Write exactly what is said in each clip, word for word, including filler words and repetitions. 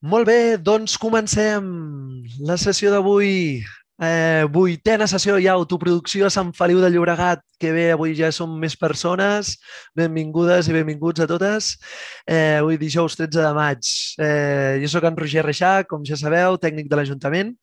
Molt bé, doncs comencem la sessió d'avui. Eh, vuitena sessió ja, autoproducció a Sant Feliu de Llobregat, que bé, avui ja som més persones. Benvingudes i benvinguts a totes. Eh, avui dijous tretze de maig. Eh, jo sóc en Roger Reixac, com ja sabeu, tècnic de l'Ajuntament,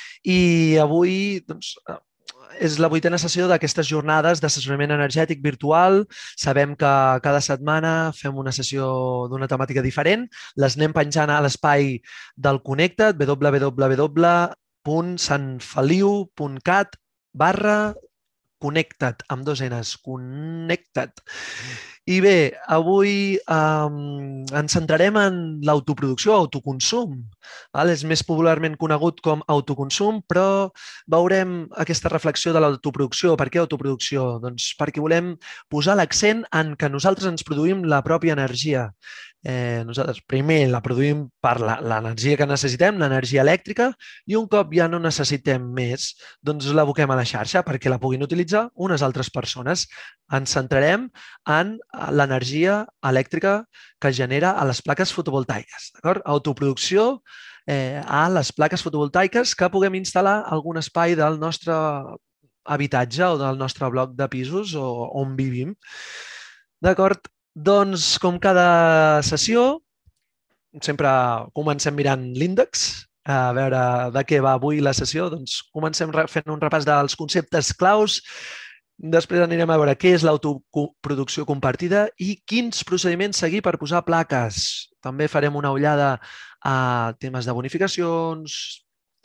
i avui doncs, és la vuitena sessió d'aquestes jornades d'assessorament energètic virtual. Sabem que cada setmana fem una sessió d'una temàtica diferent. Les anem penjant a l'espai del Connecta't, w w w punt santfeliu punt cat barra Connecta't, amb dos Ns, Connecta't. I bé, avui um, ens centrarem en l'autoproducció, autoconsum. Val? És més popularment conegut com autoconsum, però veurem aquesta reflexió de l'autoproducció. Per què autoproducció? Doncs perquè volem posar l'accent en que nosaltres ens produïm la pròpia energia. Eh, nosaltres primer la produïm per l'energia que necessitem, l'energia elèctrica, i un cop ja no necessitem més, doncs l'aboquem a la xarxa perquè la puguin utilitzar unes altres persones. Ens centrarem en l'energia elèctrica que genera a les plaques fotovoltaiques. Autoproducció eh, a les plaques fotovoltaiques que puguem instal·lar a algun espai del nostre habitatge o del nostre bloc de pisos o on vivim. D'acord? Doncs, com cada sessió, sempre comencem mirant l'índex, a veure de què va avui la sessió. Doncs comencem fent un repàs dels conceptes claus. Després anirem a veure què és l'autoproducció compartida i quins procediments seguir per posar plaques. També farem una ullada a temes de bonificacions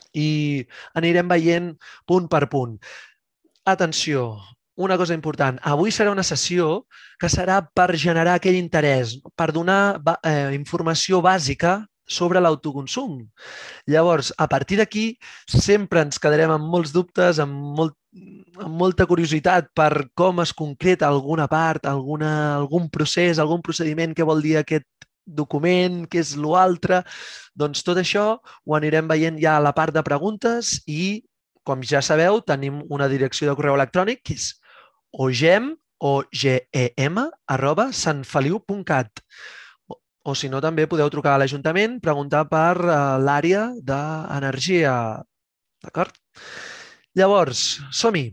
i anirem veient punt per punt. Atenció, una cosa important. Avui serà una sessió que serà per generar aquell interès, per donar eh, informació bàsica sobre l'autoconsum. Llavors, a partir d'aquí, sempre ens quedarem amb molts dubtes, amb, molt, amb molta curiositat per com es concreta alguna part, alguna, algun procés, algun procediment, què vol dir aquest document, què és l'altre. Doncs tot això ho anirem veient ja a la part de preguntes i, com ja sabeu, tenim una direcció de correu electrònic que és ogem, o ge e ema, arroba santfeliu punt cat. O si no, també podeu trucar a l'Ajuntament, preguntar per l'àrea d'energia. D'acord? Llavors, som-hi.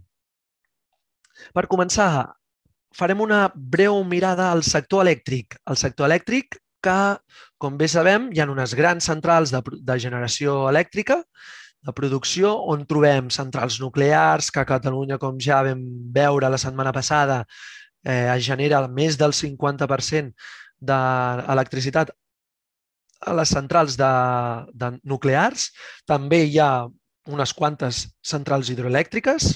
Per començar, farem una breu mirada al sector elèctric. El sector elèctric que, com bé sabem, hi ha unes grans centrals de, de generació elèctrica, de producció, on trobem centrals nuclears, que a Catalunya, com ja vam veure la setmana passada, eh, es genera més del cinquanta per cent d'electricitat a les centrals de, de nuclears. També hi ha unes quantes centrals hidroelèctriques.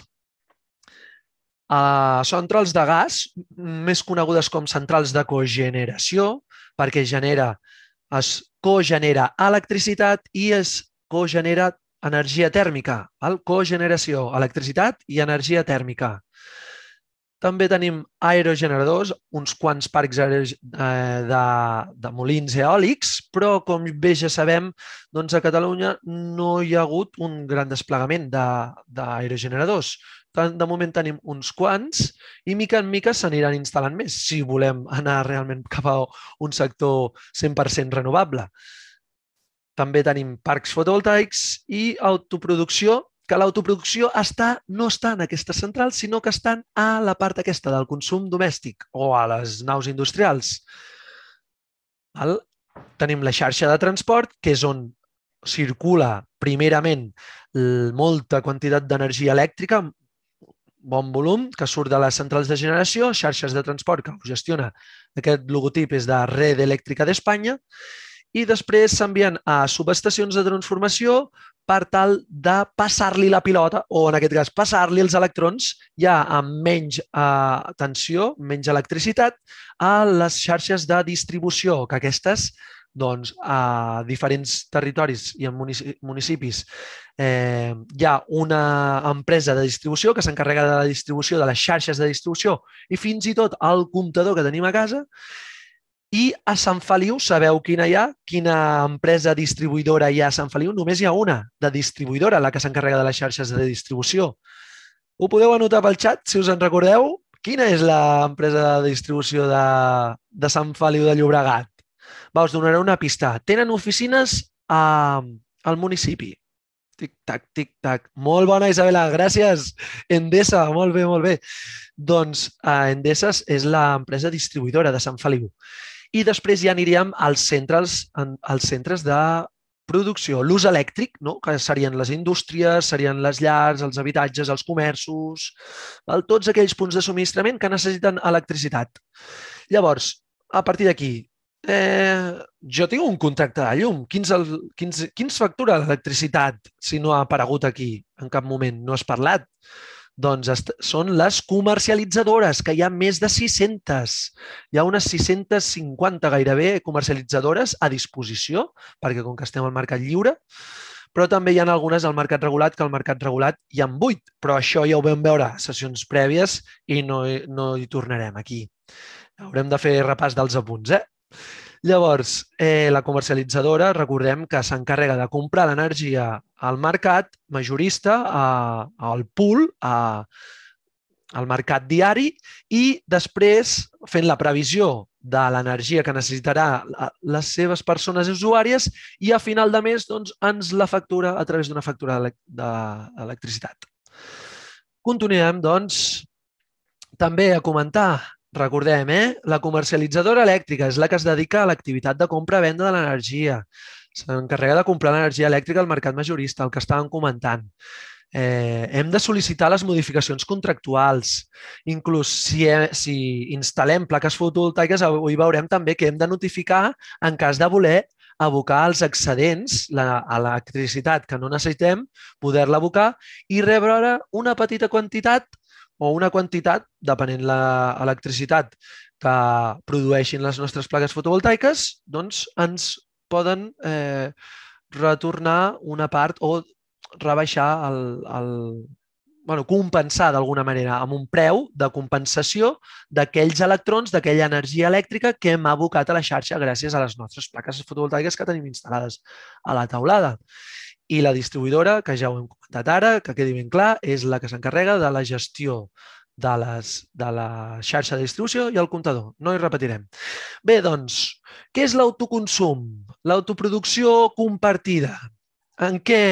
Uh, centrals de gas, més conegudes com centrals de cogeneració, perquè genera, es cogenera electricitat i es cogenera energia tèrmica, val? Cogeneració, electricitat i energia tèrmica. També tenim aerogeneradors, uns quants parcs de, de molins eòlics, però com bé ja sabem, doncs a Catalunya no hi ha hagut un gran desplegament d'aerogeneradors. De moment tenim uns quants i mica en mica s'aniran instal·lant més si volem anar realment cap a un sector cent per cent renovable. També tenim parcs fotovoltaics i autoproducció, que l'autoproducció està, no està en aquestes centrals, sinó que estan a la part aquesta del consum domèstic o a les naus industrials. Val? Tenim la xarxa de transport, que és on circula primerament molta quantitat d'energia elèctrica, bon volum, que surt de les centrals de generació, xarxes de transport que ho gestiona. Aquest logotip és de Red Eléctrica d'Espanya. I després s'envien a subestacions de transformació per tal de passar-li la pilota, o en aquest cas passar-li els electrons ja amb menys eh, tensió, menys electricitat, a les xarxes de distribució, que aquestes, doncs, a diferents territoris i en municipis eh, hi ha una empresa de distribució que s'encarrega de la distribució de les xarxes de distribució i fins i tot el comptador que tenim a casa. I a Sant Feliu, sabeu quina hi ha? Quina empresa distribuïdora hi ha a Sant Feliu? Només hi ha una de distribuïdora, la que s'encarrega de les xarxes de distribució. Ho podeu anotar pel xat, si us en recordeu? Quina és l'empresa de distribució de, de Sant Feliu de Llobregat? Va, us donaré una pista. Tenen oficines al municipi. Tic-tac, tic-tac. Molt bona, Isabela, gràcies. Endesa, molt bé, molt bé. Doncs Endesa és l'empresa distribuïdora de Sant Feliu. I després ja aniríem als centres, als centres de producció. L'ús elèctric, no? Que serien les indústries, serien les llars, els habitatges, els comerços, tots aquells punts de subministrament que necessiten electricitat. Llavors, a partir d'aquí, Eh, jo tinc un contracte de llum. Qui ens factura l'electricitat si no ha aparegut aquí en cap moment? No has parlat? Doncs són les comercialitzadores, que hi ha més de sis-centes. Hi ha unes sis-centes cinquanta gairebé comercialitzadores a disposició, perquè com que estem al mercat lliure, però també hi ha algunes al mercat regulat, que al mercat regulat hi ha vuit, però això ja ho vam veure a sessions prèvies i no, no hi tornarem aquí. Haurem de fer repàs dels apunts, eh? Llavors, eh, la comercialitzadora, recordem que s'encarrega de comprar l'energia al mercat majorista, a, al pool, a, al mercat diari i després fent la previsió de l'energia que necessitarà les seves persones usuàries i a final de mes doncs, ens la factura a través d'una factura d'electricitat. Continuem, doncs, també a comentar. Recordem, eh? La comercialitzadora elèctrica és la que es dedica a l'activitat de compra-venda de l'energia. S'encarrega de comprar l'energia elèctrica al mercat majorista, el que estàvem comentant. Eh, hem de sol·licitar les modificacions contractuals. Inclús si, si instal·lem plaques fotovoltaiques, avui veurem també que hem de notificar en cas de voler abocar els excedents a l'electricitat que no necessitem, poder-la abocar i rebre una petita quantitat o una quantitat, depenent l'electricitat que produeixin les nostres plaques fotovoltaiques, doncs ens poden eh, retornar una part o rebaixar, el, el, bueno, compensar d'alguna manera amb un preu de compensació d'aquells electrons, d'aquella energia elèctrica que hem abocat a la xarxa gràcies a les nostres plaques fotovoltaiques que tenim instal·lades a la teulada. I la distribuïdora, que ja ho hem comentat ara, que quedi ben clar, és la que s'encarrega de la gestió de, les, de la xarxa de distribució i el comptador. No hi repetirem. Bé, doncs, què és l'autoconsum? L'autoproducció compartida. En què,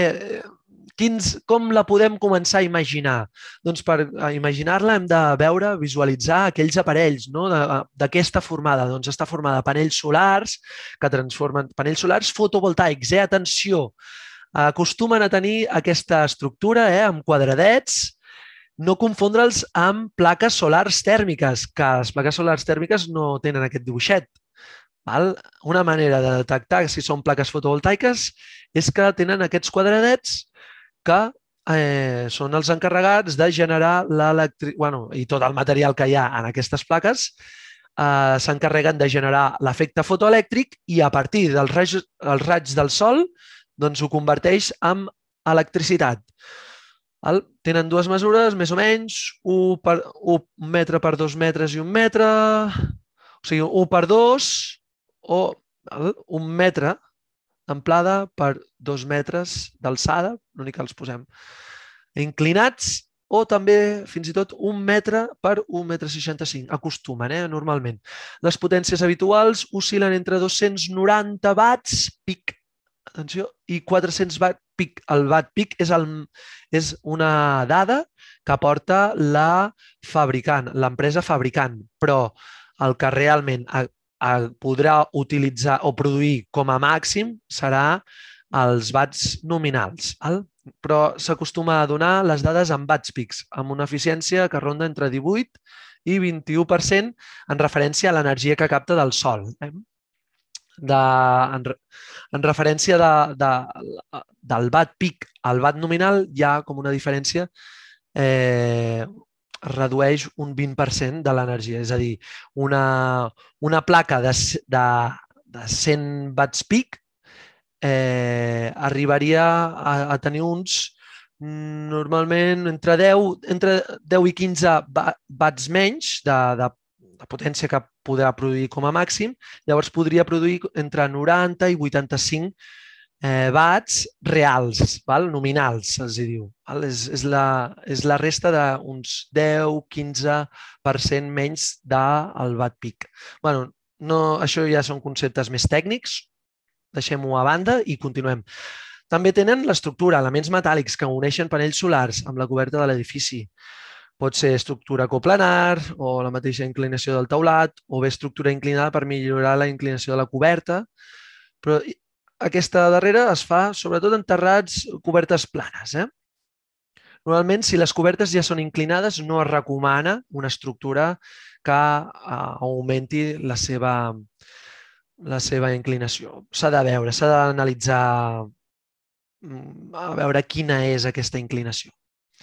quins, com la podem començar a imaginar? Doncs per imaginar-la hem de veure, visualitzar aquells aparells, no? D'aquesta formada. Doncs està formada de panells solars, que transformen panells solars fotovoltaics. Eh? Atenció! Acostumen a tenir aquesta estructura eh, amb quadradets, no confondre'ls amb plaques solars tèrmiques, que les plaques solars tèrmiques no tenen aquest dibuixet. Val? Una manera de detectar si són plaques fotovoltaiques és que tenen aquests quadradets que eh, són els encarregats de generar l'electricitat, bueno, i tot el material que hi ha en aquestes plaques eh, s'encarreguen de generar l'efecte fotoelèctric i a partir dels raigs, els raigs del sol doncs ho converteix en electricitat. El, tenen dues mesures, més o menys, un, per, un metre per dos metres i un metre, o sigui, un per dos o el, un metre d'amplada per dos metres d'alçada, l'únic que els posem inclinats, o també fins i tot un metre per un metre seixanta-cinc. Acostumen, eh, normalment. Les potències habituals oscil·len entre dos-cents noranta watts pic, atenció, i quatre-cents watts pic. El watt pic és, el, és una dada que aporta la fabricant, l'empresa fabricant, però el que realment a, a, podrà utilitzar o produir com a màxim serà els watts nominals. El, però s'acostuma a donar les dades en watts pics, amb una eficiència que ronda entre divuit i vint-i-u per cent en referència a l'energia que capta del sol. Eh? De, en, en referència de, de, del watt pic al watt nominal hi ha com una diferència, eh, redueix un vint per cent de l'energia. És a dir, una, una placa de, de, de cent watts pic eh, arribaria a, a tenir uns normalment entre deu, entre deu i quinze watts menys de, de la potència que podrà produir com a màxim, llavors podria produir entre noranta i vuitanta-cinc eh, watts reals, val? Nominals, se'ls diu. Val? És, és, la, és la resta d'uns deu a quinze per cent menys del watt pic. Bueno, no, això ja són conceptes més tècnics, deixem-ho a banda i continuem. També tenen l'estructura, elements metàl·lics que uneixen panells solars amb la coberta de l'edifici. Pot ser estructura coplanar o la mateixa inclinació del teulat o bé estructura inclinada per millorar la inclinació de la coberta. Però aquesta darrera es fa sobretot en terrats cobertes planes. Eh? Normalment, si les cobertes ja són inclinades, no es recomana una estructura que augmenti la seva, la seva inclinació. S'ha de veure, s'ha d'analitzar a veure quina és aquesta inclinació.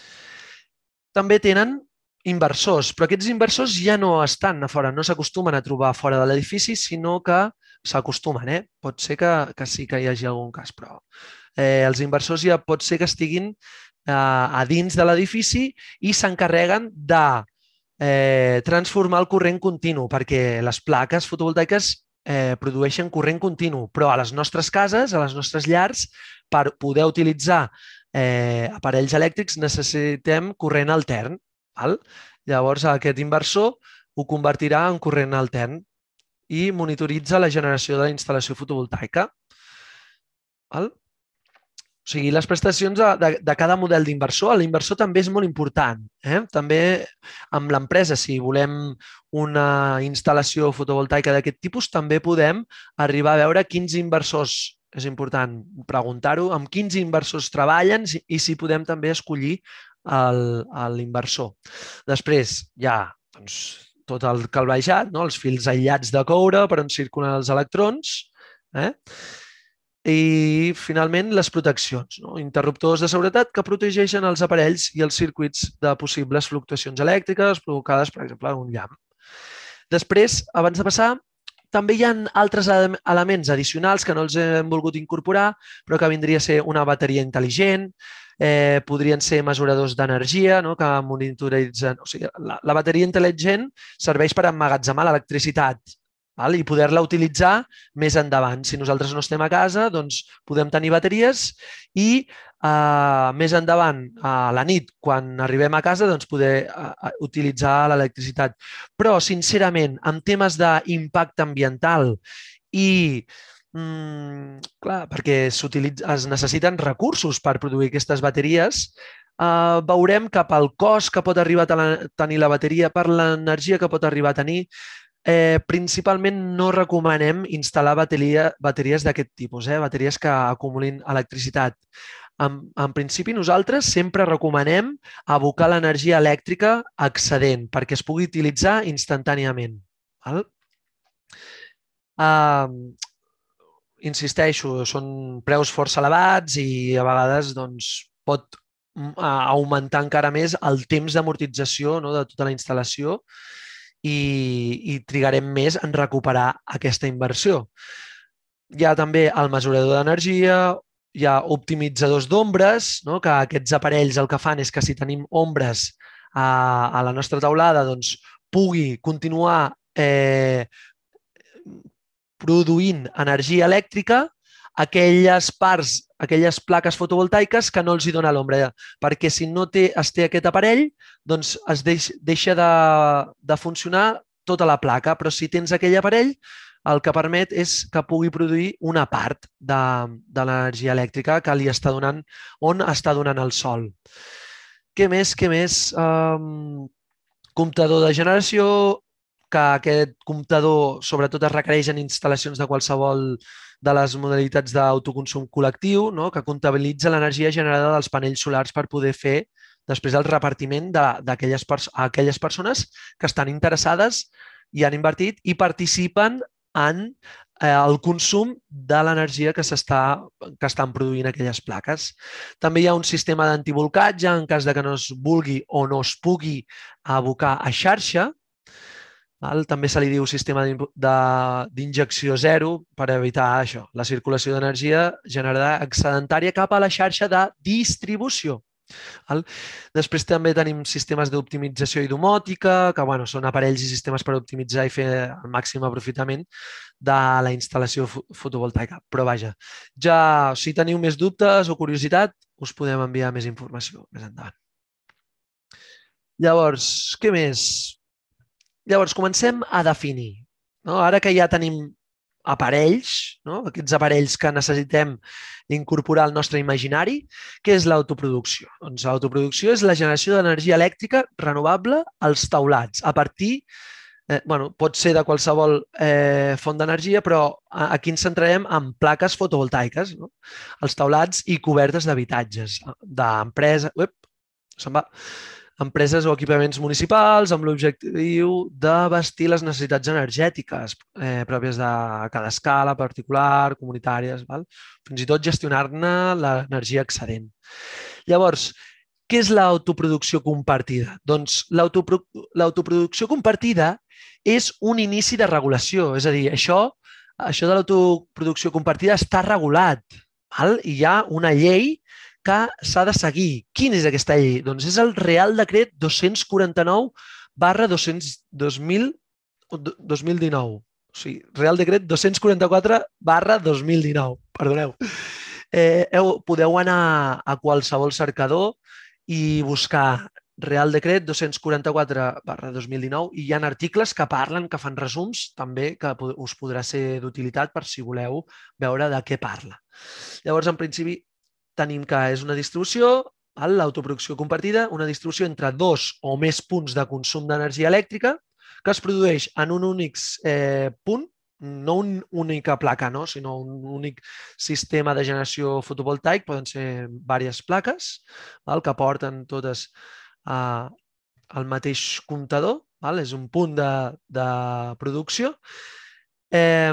També tenen inversors, però aquests inversors ja no estan a fora, no s'acostumen a trobar fora de l'edifici, sinó que s'acostumen. Eh? Pot ser que, que sí que hi hagi algun cas, però eh, els inversors ja pot ser que estiguin eh, a dins de l'edifici i s'encarreguen de eh, transformar el corrent continu, perquè les plaques fotovoltaiques eh, produeixen corrent continu, però a les nostres cases, a les nostres llars, per poder utilitzar eh, aparells elèctrics necessitem corrent altern. Val? Llavors, aquest inversor ho convertirà en corrent altern i monitoritza la generació de la instal·lació fotovoltaica. Val? O sigui, les prestacions de, de, de cada model d'inversor, l'inversor també és molt important. Eh? També amb l'empresa, si volem una instal·lació fotovoltaica d'aquest tipus, també podem arribar a veure quins inversors, és important preguntar-ho, amb quins inversors treballen i si podem també escollir l'inversor. Després hi ha doncs, tot el calvejat, no? Els fils aïllats de coure per on circulen els electrons, eh? I finalment les proteccions, no? Interruptors de seguretat que protegeixen els aparells i els circuits de possibles fluctuacions elèctriques provocades, per exemple, un llamp. Després, abans de passar, també hi ha altres elements addicionals que no els hem volgut incorporar, però que vindria a ser una bateria intel·ligent, eh, podrien ser mesuradors d'energia, no? Que monitoritzen... O sigui, la, la bateria intel·ligent serveix per emmagatzemar l'electricitat, val? I poder-la utilitzar més endavant. Si nosaltres no estem a casa, doncs podem tenir bateries i eh, més endavant, a la nit, quan arribem a casa, doncs poder eh, utilitzar l'electricitat. Però, sincerament, en temes d'impacte ambiental i mm, clar, perquè es necessiten recursos per produir aquestes bateries, eh, veurem que pel cost que pot arribar a tenir la bateria, per l'energia que pot arribar a tenir, Eh, principalment no recomanem instal·lar bateria, bateries d'aquest tipus, eh? Bateries que acumulin electricitat. En, en principi, nosaltres sempre recomanem abocar l'energia elèctrica excedent perquè es pugui utilitzar instantàniament. Val? Uh, insisteixo, són preus força elevats i a vegades doncs, pot augmentar encara més el temps d'amortització, no, de tota la instal·lació i, i trigarem més en recuperar aquesta inversió. Hi ha també el mesurador d'energia, hi ha optimitzadors d'ombres, no? Que aquests aparells el que fan és que si tenim ombres a, a la nostra teulada, doncs pugui continuar eh, produint energia elèctrica aquelles parts, aquelles plaques fotovoltaiques que no els hi dona l'ombra, perquè si no té, es té aquest aparell, doncs es deix, deixa de, de funcionar tota la placa, però si tens aquell aparell, el que permet és que pugui produir una part de, de l'energia elèctrica que li està donant, on està donant el sol. Què més? Què més? Um, comptador de generació, que aquest comptador sobretot es requereix en instal·lacions de qualsevol de les modalitats d'autoconsum col·lectiu, no? Que comptabilitza l'energia generada dels panells solars per poder fer després el repartiment d'aquelles pers aquelles persones que estan interessades i han invertit i participen en eh, el consum de l'energia que s'està que estan produint aquelles plaques. També hi ha un sistema d'antibolcatge en cas de que no es vulgui o no es pugui abocar a xarxa. També se li diu sistema d'injecció zero per evitar això, la circulació d'energia generada excedentària cap a la xarxa de distribució. Després també tenim sistemes d'optimització i domòtica, que bueno, són aparells i sistemes per optimitzar i fer el màxim aprofitament de la instal·lació fotovoltaica. Però vaja, ja si teniu més dubtes o curiositat, us podem enviar més informació més endavant. Llavors, què més? Llavors, comencem a definir. No? Ara que ja tenim aparells, no? Aquests aparells que necessitem incorporar al nostre imaginari. Què és l'autoproducció? Doncs l'autoproducció és la generació d'energia elèctrica renovable als teulats, a partir, eh, bueno, pot ser de qualsevol eh, font d'energia, però aquí ens centrarem en plaques fotovoltaiques, no? Els teulats i cobertes d'habitatges, d'empreses, se'n va, empreses o equipaments municipals amb l'objectiu de vestir les necessitats energètiques eh, pròpies de cada escala, particular, comunitàries, val? Fins i tot gestionar-ne l'energia excedent. Llavors, què és l'autoproducció compartida? Doncs l'autoproducció compartida és un inici de regulació, és a dir, això, això de l'autoproducció compartida està regulat, val? I hi ha una llei que s'ha de seguir. Quina és aquesta llei? Doncs és el Real Decret dos-cents quaranta-nou barra dos mil dinou. O sigui, Real Decret dos-cents quaranta-quatre barra dos mil dinou. Perdoneu. Eh, heu, podeu anar a qualsevol cercador i buscar Real Decret dos-cents quaranta-quatre barra dos mil dinou i hi ha articles que parlen, que fan resums, també, que us podrà ser d'utilitat per si voleu veure de què parla. Llavors, en principi, tenim que és una distribució, l'autoproducció compartida, una distribució entre dos o més punts de consum d'energia elèctrica que es produeix en un únic eh, punt, no una única placa, no? Sinó un únic sistema de generació fotovoltaic, poden ser diverses plaques, val? Que porten totes eh, al mateix comptador, val? És un punt de, de producció. Eh,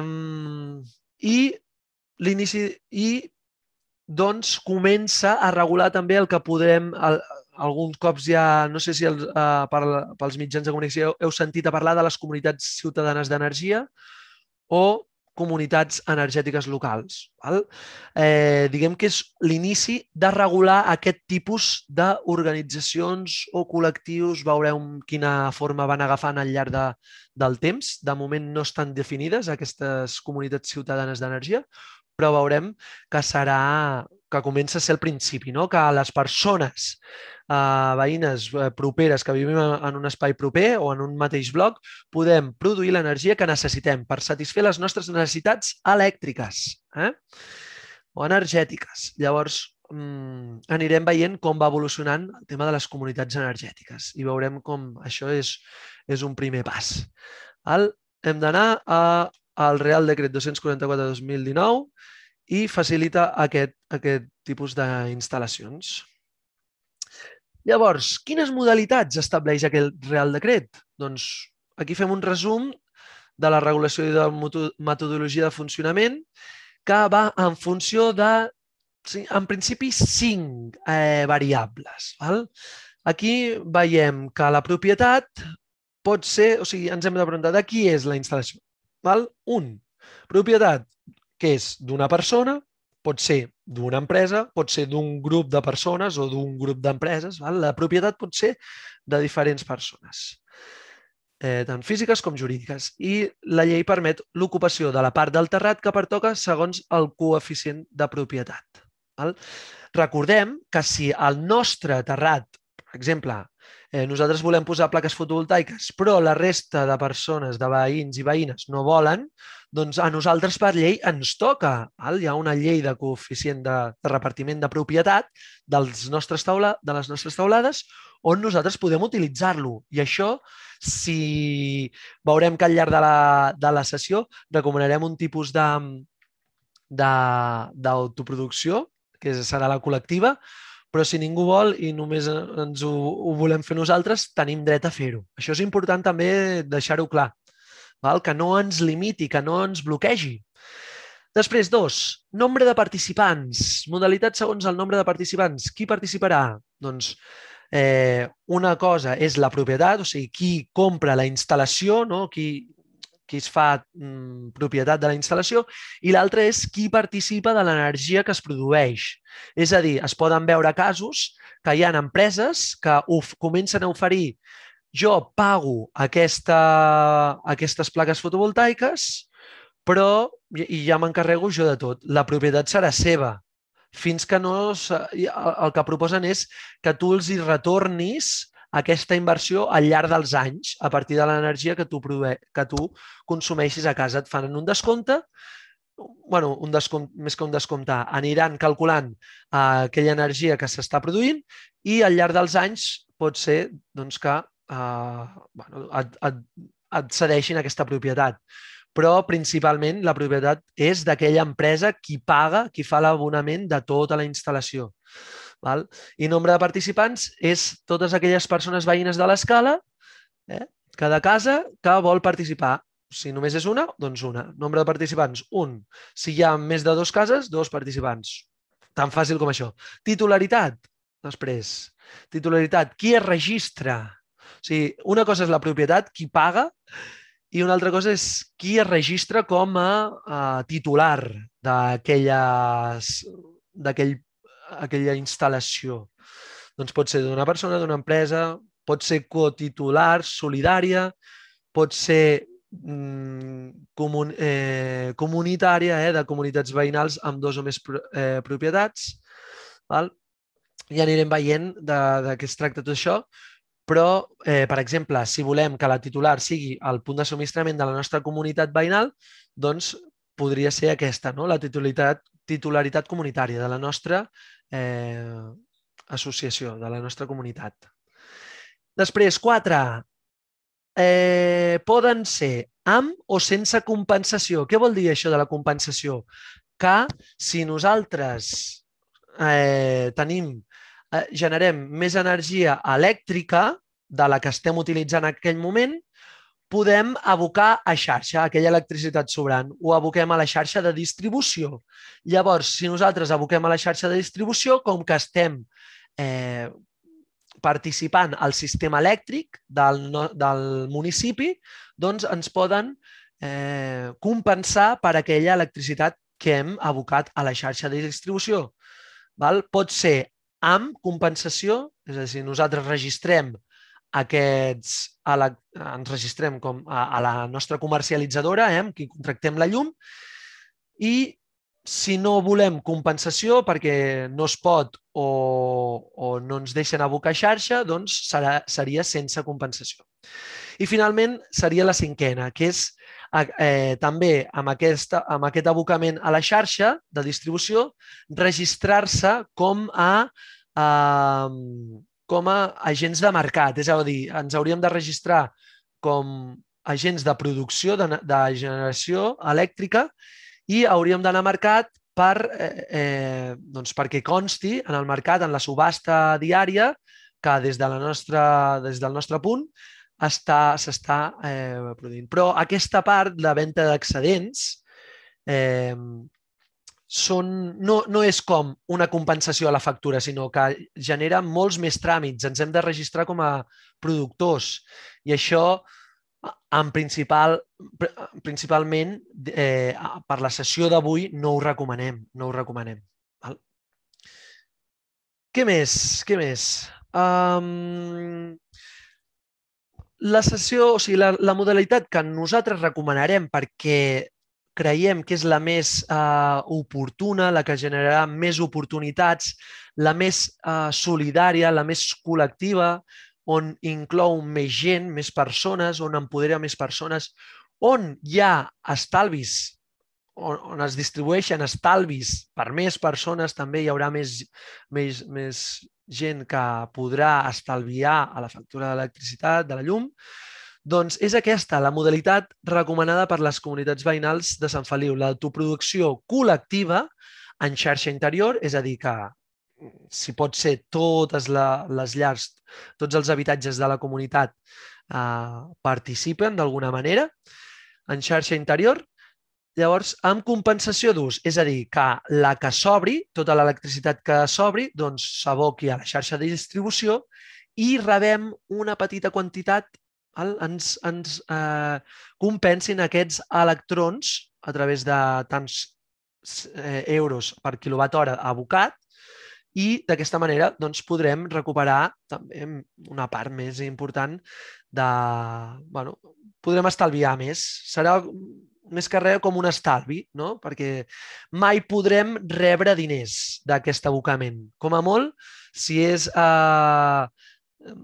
I l'inici... i doncs comença a regular també el que podrem, el, alguns cops ja, no sé si els, eh, per, pels mitjans de comunicació heu sentit a parlar de les comunitats ciutadanes d'energia o comunitats energètiques locals. Val? Eh, diguem que és l'inici de regular aquest tipus d'organitzacions o col·lectius. Veureu quina forma van agafant al llarg de, del temps. De moment no estan definides aquestes comunitats ciutadanes d'energia, però veurem que serà, que comença a ser el principi, no? Que les persones eh, veïnes eh, properes que vivim en un espai proper o en un mateix bloc podem produir l'energia que necessitem per satisfer les nostres necessitats elèctriques eh? o energètiques. Llavors, mm, anirem veient com va evolucionant el tema de les comunitats energètiques i veurem com això és, és un primer pas. El, hem d'anar a el Real Decret dos-cents quaranta-quatre dos mil dinou i facilita aquest, aquest tipus d'instal·lacions. Llavors, quines modalitats estableix aquest Real Decret? Doncs aquí fem un resum de la regulació i de la metodologia de funcionament que va en funció de, en principi, cinc eh, variables. Val? Aquí veiem que la propietat pot ser, o sigui, ens hem de preguntar de qui és la instal·lació. Val? Un, propietat, que és d'una persona, pot ser d'una empresa, pot ser d'un grup de persones o d'un grup d'empreses. La propietat pot ser de diferents persones, eh, tant físiques com jurídiques. I la llei permet l'ocupació de la part del terrat que pertoca segons el coeficient de propietat. Val? Recordem que si el nostre terrat, per exemple, Eh, nosaltres volem posar plaques fotovoltaiques, però la resta de persones, de veïns i veïnes no volen, doncs a nosaltres per llei ens toca. Val? Hi ha una llei de coeficient de, de repartiment de propietat dels nostres taula, de les nostres taulades on nosaltres podem utilitzar-lo. I això, si veurem que al llarg de la, de la sessió recomanarem un tipus de, de, d'autoproducció, que serà la col·lectiva, però si ningú vol i només ens ho, ho volem fer nosaltres, tenim dret a fer-ho. Això és important també deixar-ho clar, val? Que no ens limiti, que no ens bloquegi. Després, dos, nombre de participants. Modalitat segons el nombre de participants. Qui participarà? Doncs eh, una cosa és la propietat, o sigui, qui compra la instal·lació, no? qui, qui es fa mm, propietat de la instal·lació, i l'altre és qui participa de l'energia que es produeix. És a dir, es poden veure casos que hi ha empreses que uf, comencen a oferir jo pago aquesta, aquestes plaques fotovoltaiques, però i ja m'encarrego jo de tot. La propietat serà seva. Fins que no... El que proposen és que tu els hi retornis aquesta inversió al llarg dels anys a partir de l'energia que tu, que tu consumeixis a casa. Et fan un descompte, bueno, un descompte, més que un descompte, aniran calculant uh, aquella energia que s'està produint i al llarg dels anys pot ser doncs, que uh, bueno, et, et, et cedeixin aquesta propietat. Però principalment la propietat és d'aquella empresa qui paga, qui fa l'abonament de tota la instal·lació. Val? I nombre de participants és totes aquelles persones veïnes de l'escala, eh, cada casa que vol participar. Si només és una, doncs una. Nombre de participants, un. Si hi ha més de dues cases, dos participants. Tan fàcil com això. Titularitat, després. Titularitat, qui es registra? O sigui, una cosa és la propietat, qui paga, i una altra cosa és qui es registra com a, a titular d'aquella aquella instal·lació. Doncs pot ser d'una persona, d'una empresa, pot ser cotitular, solidària, pot ser Comun, eh, comunitària, eh, de comunitats veïnals amb dos o més eh, propietats. Val? Ja anirem veient de, de què es tracta tot això, però, eh, per exemple, si volem que la titular sigui el punt de subministrament de la nostra comunitat veïnal, doncs podria ser aquesta, no? La titularitat, titularitat comunitària de la nostra eh, associació, de la nostra comunitat. Després, quatre. Eh, poden ser amb o sense compensació. Què vol dir això de la compensació? Que si nosaltres eh, tenim, eh, generem més energia elèctrica de la que estem utilitzant en aquell moment, podem abocar a xarxa aquella electricitat sobrant, o aboquem a la xarxa de distribució. Llavors, si nosaltres aboquem a la xarxa de distribució, com que estem eh, participant al sistema elèctric del, del municipi, doncs ens poden eh, compensar per aquella electricitat que hem abocat a la xarxa de distribució. Val? Pot ser amb compensació, és a dir, si nosaltres registrem aquests, a la, ens registrem com a, a la nostra comercialitzadora, eh, amb qui contractem la llum, i si no volem compensació perquè no es pot o, o no ens deixen abocar xarxa, doncs serà, seria sense compensació. I finalment seria la cinquena, que és eh, també amb, aquesta, amb aquest abocament a la xarxa de distribució, registrar-se com a, eh, com a agents de mercat. És a dir, ens hauríem de registrar com agents de producció, de, de generació elèctrica, i hauríem d'anar a mercat per, eh, eh, doncs perquè consti en el mercat, en la subhasta diària, que des, de la nostra, des del nostre punt s'està eh, produint. Però aquesta part de venda d'excedents eh, són, no, no és com una compensació a la factura, sinó que genera molts més tràmits. Ens hem de registrar com a productors i això en principal, principalment eh, per la sessió d'avui no ho recomanem. No ho recomanem. Val? Què més? Què més? Um, la sessió, o sigui, la, la modalitat que nosaltres recomanarem perquè creiem que és la més eh, oportuna, la que generarà més oportunitats, la més eh, solidària, la més col·lectiva, on inclou més gent, més persones, on empodera més persones, on hi ha estalvis, on, on es distribueixen estalvis per més persones, també hi haurà més, més, més gent que podrà estalviar a la factura d'electricitat, de la llum, doncs és aquesta la modalitat recomanada per les comunitats veïnals de Sant Feliu, l'autoproducció col·lectiva en xarxa interior, és a dir, que si pot ser totes les llars, tots els habitatges de la comunitat eh, participen d'alguna manera en xarxa interior, llavors amb compensació d'ús, és a dir, que la que s'obri, tota l'electricitat que s'obri, doncs s'aboqui a la xarxa de distribució i rebem una petita quantitat, ens, ens eh, compensin aquests electrons a través de tants eh, euros per quilowatt hora abocat, i d'aquesta manera doncs, podrem recuperar també una part més important de... Bueno, podrem estalviar més. Serà més que res com un estalvi, no? Perquè mai podrem rebre diners d'aquest abocament. Com a molt, si és eh,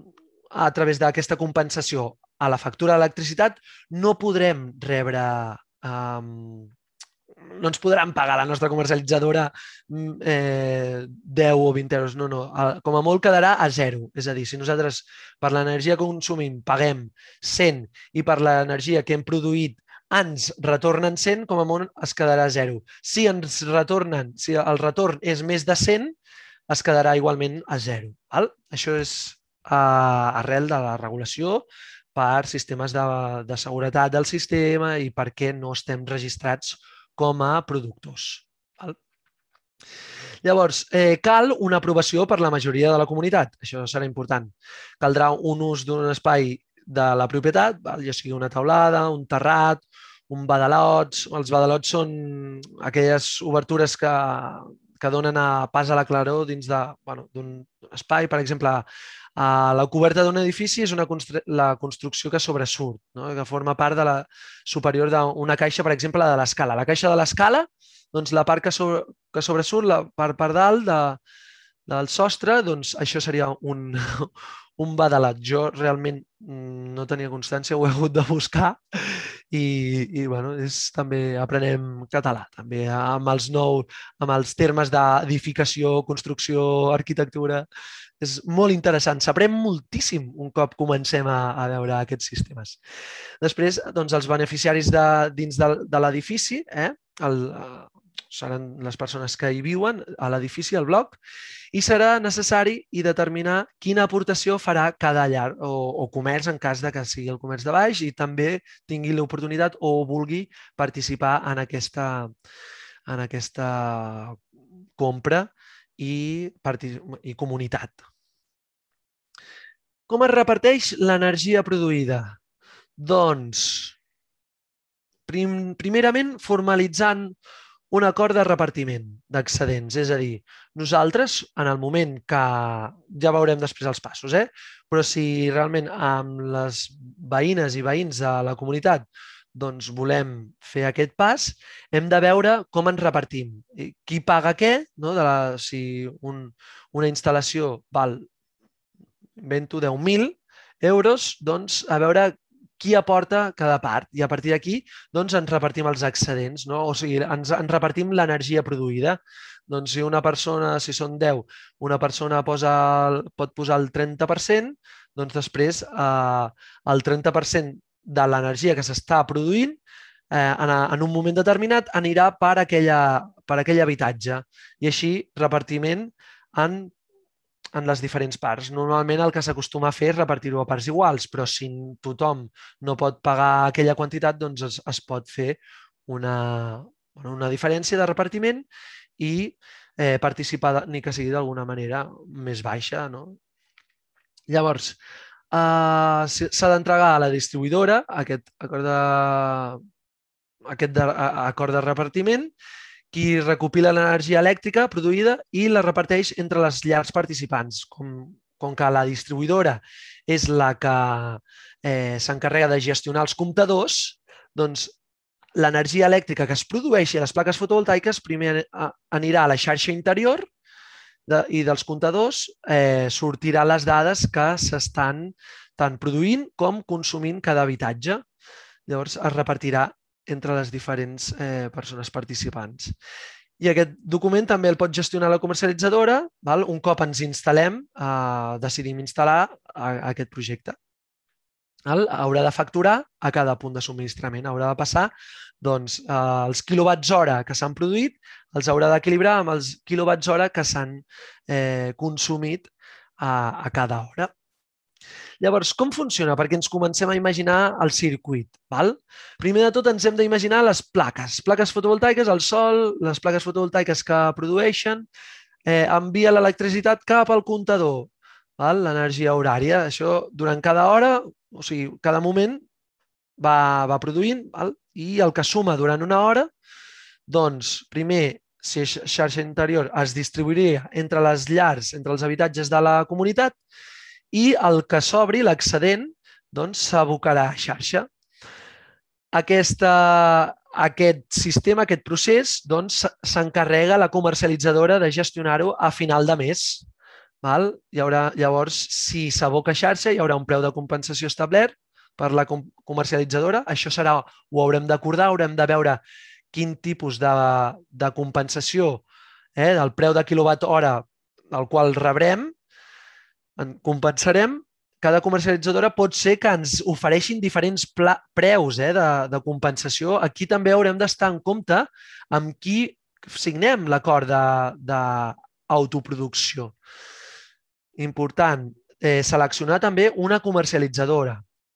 a través d'aquesta compensació a la factura d'electricitat, no podrem rebre... Um, no ens podran pagar la nostra comercialitzadora eh, deu o vint euros. No, no. Com a molt quedarà a zero. És a dir, si nosaltres per l'energia que consumim paguem cent i per l'energia que hem produït ens retornen cent, com a molt es quedarà a zero. Si ens retornen, si el retorn és més de cent, es quedarà igualment a zero. Val? Això és uh, arrel de la regulació per sistemes de, de seguretat del sistema i perquè no estem registrats com a productors. Val? Llavors, eh, cal una aprovació per la majoria de la comunitat. Això serà important. Caldrà un ús d'un espai de la propietat, val? Ja sigui una taulada, un terrat, un badalots. Els badalots són aquelles obertures que, que donen a pas a la claror dins d'un bueno, espai. Per exemple, a la coberta d'un edifici és una constru la construcció que sobresurt, no? Que forma part de la superior d'una caixa, per exemple, de l'escala. La caixa de l'escala, doncs la part que, sobre, que sobresurt, la part per dalt de, del sostre, doncs això seria un, un badalat. Jo realment no tenia constància, ho he hagut de buscar i, i bueno, és, també aprenem català, també amb els nous, amb els termes d'edificació, construcció, arquitectura. És molt interessant, s'aprèn moltíssim un cop comencem a, a veure aquests sistemes. Després, doncs, els beneficiaris de, dins de, de l'edifici, eh? el, seran les persones que hi viuen a l'edifici, al bloc, i serà necessari i determinar quina aportació farà cada llar o, o comerç en cas de que sigui el comerç de baix i també tingui l'oportunitat o vulgui participar en aquesta, en aquesta compra i, i comunitat. Com es reparteix l'energia produïda? Doncs, prim, primerament, formalitzant un acord de repartiment d'excedents. És a dir, nosaltres, en el moment que... Ja veurem després els passos, eh? Però si realment amb les veïnes i veïns de la comunitat doncs volem fer aquest pas, hem de veure com ens repartim. Qui paga què? No? De la, si un, una instal·lació val invento deu mil euros, doncs a veure qui aporta cada part i a partir d'aquí doncs ens repartim els excedents, no? O sigui, ens, ens repartim l'energia produïda. Doncs si una persona, si són deu, una persona posa, pot posar el trenta per cent, doncs després eh, el trenta per cent de l'energia que s'està produint eh, en, en un moment determinat anirà per, aquella, per aquell habitatge i així repartiment en en les diferents parts. Normalment el que s'acostuma a fer és repartir-ho a parts iguals, però si tothom no pot pagar aquella quantitat, doncs es, es pot fer una, una diferència de repartiment i eh, participar, ni que sigui d'alguna manera més baixa. No? Llavors, eh, s'ha d'entregar a la distribuïdora aquest acord de, aquest de, acord de repartiment, qui recopila l'energia elèctrica produïda i la reparteix entre les llars participants. Com, com que la distribuïdora és la que eh, s'encarrega de gestionar els comptadors, doncs l'energia elèctrica que es produeixi a les plaques fotovoltaiques primer anirà a la xarxa interior de, i dels comptadors eh, sortirà les dades que s'estan tant produint com consumint cada habitatge. Llavors es repartirà entre les diferents eh, persones participants. I aquest document també el pot gestionar la comercialitzadora, val? Un cop ens instal·lem, eh, decidim instal·lar a, a aquest projecte. Val? Haurà de facturar a cada punt de subministrament, haurà de passar doncs, eh, els quilowatts hora que s'han produït, els haurà d'equilibrar amb els quilowatts hora que s'han eh, consumit a, a cada hora. Llavors, com funciona? Perquè ens comencem a imaginar el circuit. Val? Primer de tot ens hem d'imaginar les plaques. Plaques fotovoltaiques, el sol, les plaques fotovoltaiques que produeixen, eh, envia l'electricitat cap al comptador, l'energia horària. Això durant cada hora, o sigui, cada moment va, va produint, val? I el que suma durant una hora, doncs, primer, si és xarxa interior, es distribuiria entre les llars, entre els habitatges de la comunitat, i el que s'obri, l'excedent, doncs s'abocarà a xarxa. Aquesta, aquest sistema, aquest procés, doncs s'encarrega la comercialitzadora de gestionar-ho a final de mes. Val? Hi haurà, llavors, si s'aboca a xarxa, hi haurà un preu de compensació establert per la com comercialitzadora. Això serà, ho haurem d'acordar, haurem de veure quin tipus de, de compensació eh, del preu de quilowatt hora al qual rebrem, en compensarem. Cada comercialitzadora pot ser que ens ofereixin diferents preus eh, de, de compensació. Aquí també haurem d'estar en compte amb qui signem l'acord d'autoproducció. Important, eh, seleccionar també una comercialitzadora.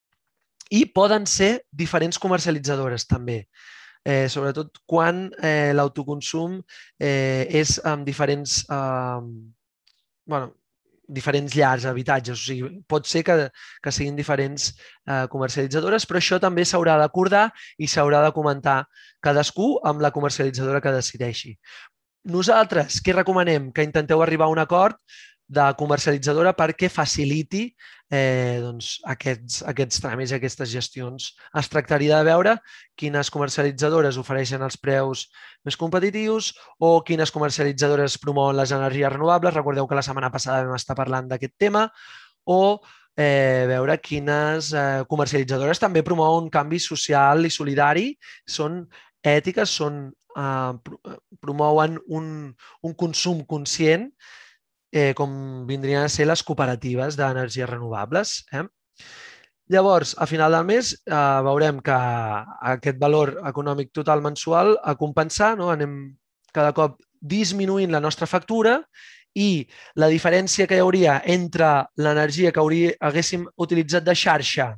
I poden ser diferents comercialitzadores també, eh, sobretot quan eh, l'autoconsum eh, és amb diferents, eh, bueno, diferents llars, habitatges. O sigui, pot ser que, que siguin diferents eh, comercialitzadores, però això també s'haurà d'acordar i s'haurà de comentar cadascú amb la comercialitzadora que decideixi. Nosaltres, què recomanem? Que intenteu arribar a un acord de comercialitzadora perquè faciliti eh, doncs, aquests, aquests tràmits, aquestes gestions. Es tractaria de veure quines comercialitzadores ofereixen els preus més competitius o quines comercialitzadores promouen les energies renovables. Recordeu que la setmana passada vam estar parlant d'aquest tema. O eh, veure quines eh, comercialitzadores també promouen un canvi social i solidari, són ètiques, són, eh, promouen un, un consum conscient, Eh, com vindrien a ser les cooperatives d'energies renovables. Eh? Llavors, a final del mes, eh, veurem que aquest valor econòmic total mensual a compensar, no? Anem cada cop disminuint la nostra factura i la diferència que hi hauria entre l'energia que hauria, haguéssim utilitzat de xarxa,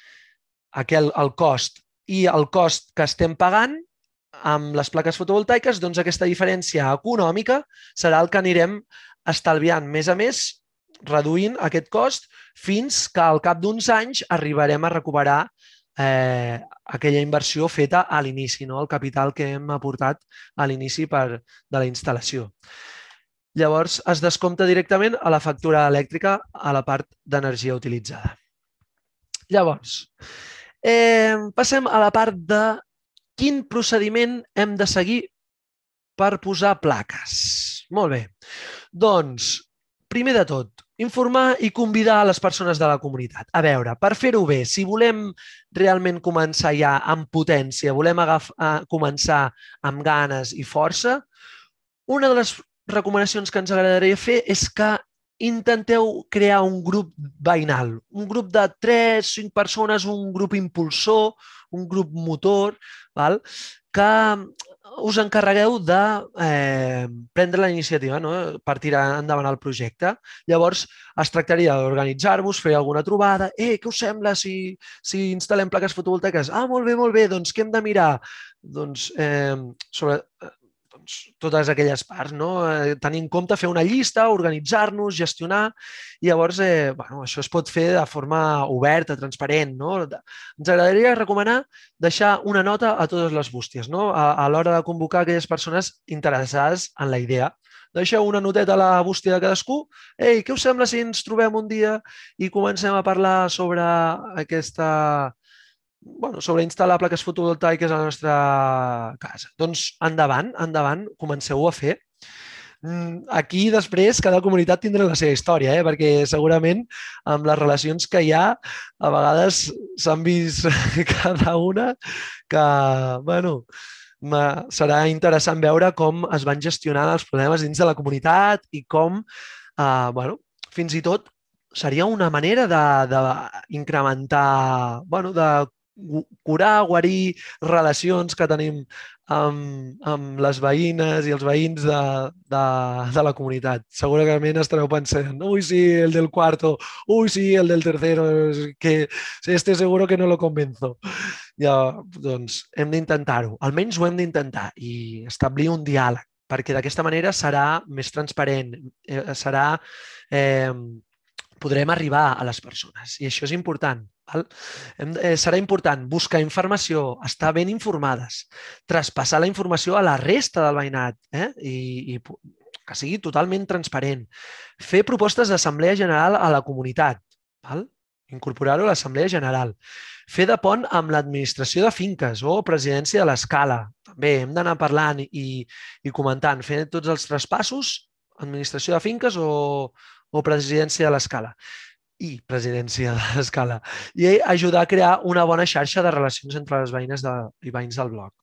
aquel, el cost, i el cost que estem pagant amb les plaques fotovoltaiques, doncs aquesta diferència econòmica serà el que anirem estalviant mes a mes, reduint aquest cost, fins que al cap d'uns anys arribarem a recuperar eh, aquella inversió feta a l'inici, no? El capital que hem aportat a l'inici de la instal·lació. Llavors, es descompta directament a la factura elèctrica a la part d'energia utilitzada. Llavors, eh, passem a la part de quin procediment hem de seguir per posar plaques. Molt bé. Doncs, primer de tot, informar i convidar a les persones de la comunitat. A veure, per fer-ho bé, si volem realment començar ja amb potència, volem agafar, començar amb ganes i força, una de les recomanacions que ens agradaria fer és que intenteu crear un grup veïnal, un grup de tres, cinc persones, un grup impulsor, un grup motor, val? Que us encarregueu de eh, prendre la iniciativa, no? Per tirar endavant el projecte. Llavors, es tractaria d'organitzar-vos, fer alguna trobada. Eh, què us sembla si, si instal·lem plaques fotovoltaiques? Ah, molt bé, molt bé, doncs què hem de mirar? Doncs, eh, sobre doncs, totes aquelles parts, no? Eh, tenir en compte, fer una llista, organitzar-nos, gestionar, i llavors eh, bueno, això es pot fer de forma oberta, transparent, no? Ens agradaria recomanar deixar una nota a totes les bústies, no? A, a l'hora de convocar aquelles persones interessades en la idea. Deixeu una noteta a la bústia de cadascú. Ei, què us sembla si ens trobem un dia i comencem a parlar sobre aquesta... Bueno, sobre instal·lar plaques fotovoltaiques a la nostra casa? Doncs endavant, endavant, comenceu a fer. Aquí després cada comunitat tindrà la seva història, eh? Perquè segurament amb les relacions que hi ha a vegades s'han vist cada una que, bueno, serà interessant veure com es van gestionant els problemes dins de la comunitat i com, eh, bueno, fins i tot seria una manera d'incrementar, bueno, de curar, guarir relacions que tenim amb, amb les veïnes i els veïns de, de, de la comunitat. Segurament estareu pensant, ui, sí, el del cuarto, ui, sí, el del tercero, que este seguro que no lo convenzo. Ja, doncs hem d'intentar-ho, almenys ho hem d'intentar i establir un diàleg, perquè d'aquesta manera serà més transparent, serà... Eh, podrem arribar a les persones i això és important. Val? Eh, serà important buscar informació, estar ben informades, traspassar la informació a la resta del veïnat eh? I, i que sigui totalment transparent. Fer propostes d'assemblea general a la comunitat, val? Incorporar-ho a l'assemblea general. Fer de pont amb l'administració de finques o presidència de l'escala. També hem d'anar parlant i, i comentant, fer tots els traspassos administració de finques o, o presidència de l'escala. I presidència de l'escala. I ajudar a crear una bona xarxa de relacions entre les veïnes de, i veïns del bloc.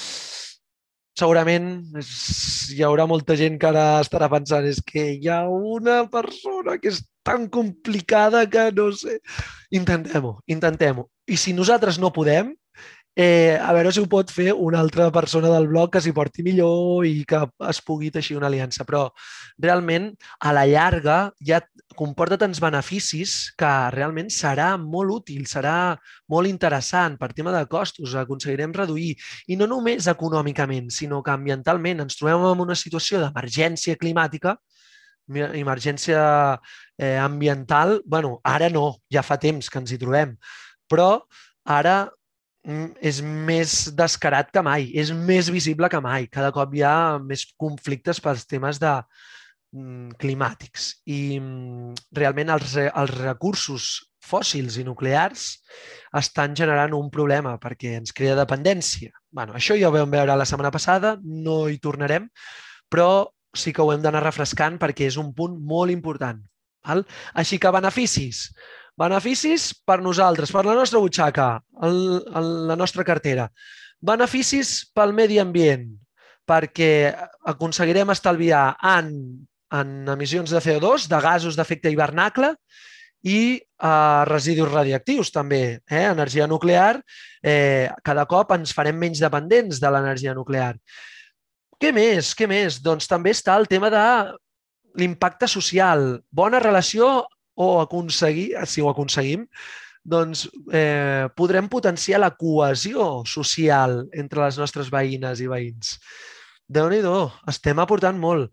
Segurament és, hi haurà molta gent que ara estarà pensant és que hi ha una persona que és tan complicada que no sé... Intentem-ho, intentem-ho. I si nosaltres no podem, eh, a veure si ho pot fer una altra persona del bloc que s'hi porti millor i que es pugui teixir una aliança. Però realment, a la llarga, ja comporta tants beneficis que realment serà molt útil, serà molt interessant per tema de costos, aconseguirem reduir. I no només econòmicament, sinó que ambientalment ens trobem en una situació d'emergència climàtica, emergència eh, ambiental. Bueno, ara no, ja fa temps que ens hi trobem, però ara és més descarat que mai, és més visible que mai. Cada cop hi ha més conflictes pels temes de, mm, climàtics. I mm, realment els, els recursos fòssils i nuclears estan generant un problema perquè ens crea dependència. Bueno, això ja ho vam veure la setmana passada, no hi tornarem, però sí que ho hem d'anar refrescant perquè és un punt molt important. Val? Així que beneficis. Beneficis per nosaltres, per la nostra butxaca, el, el, la nostra cartera. Beneficis pel medi ambient, perquè aconseguirem estalviar en, en emissions de C O dos, de gasos d'efecte hivernacle i eh, residus radioactius també. Eh? Energia nuclear, eh, cada cop ens farem menys dependents de l'energia nuclear. Què més? Què més? Doncs també està el tema de l'impacte social, bona relació o aconseguir, si ho aconseguim, doncs eh, podrem potenciar la cohesió social entre les nostres veïnes i veïns. Déu-n'hi-do, estem aportant molt.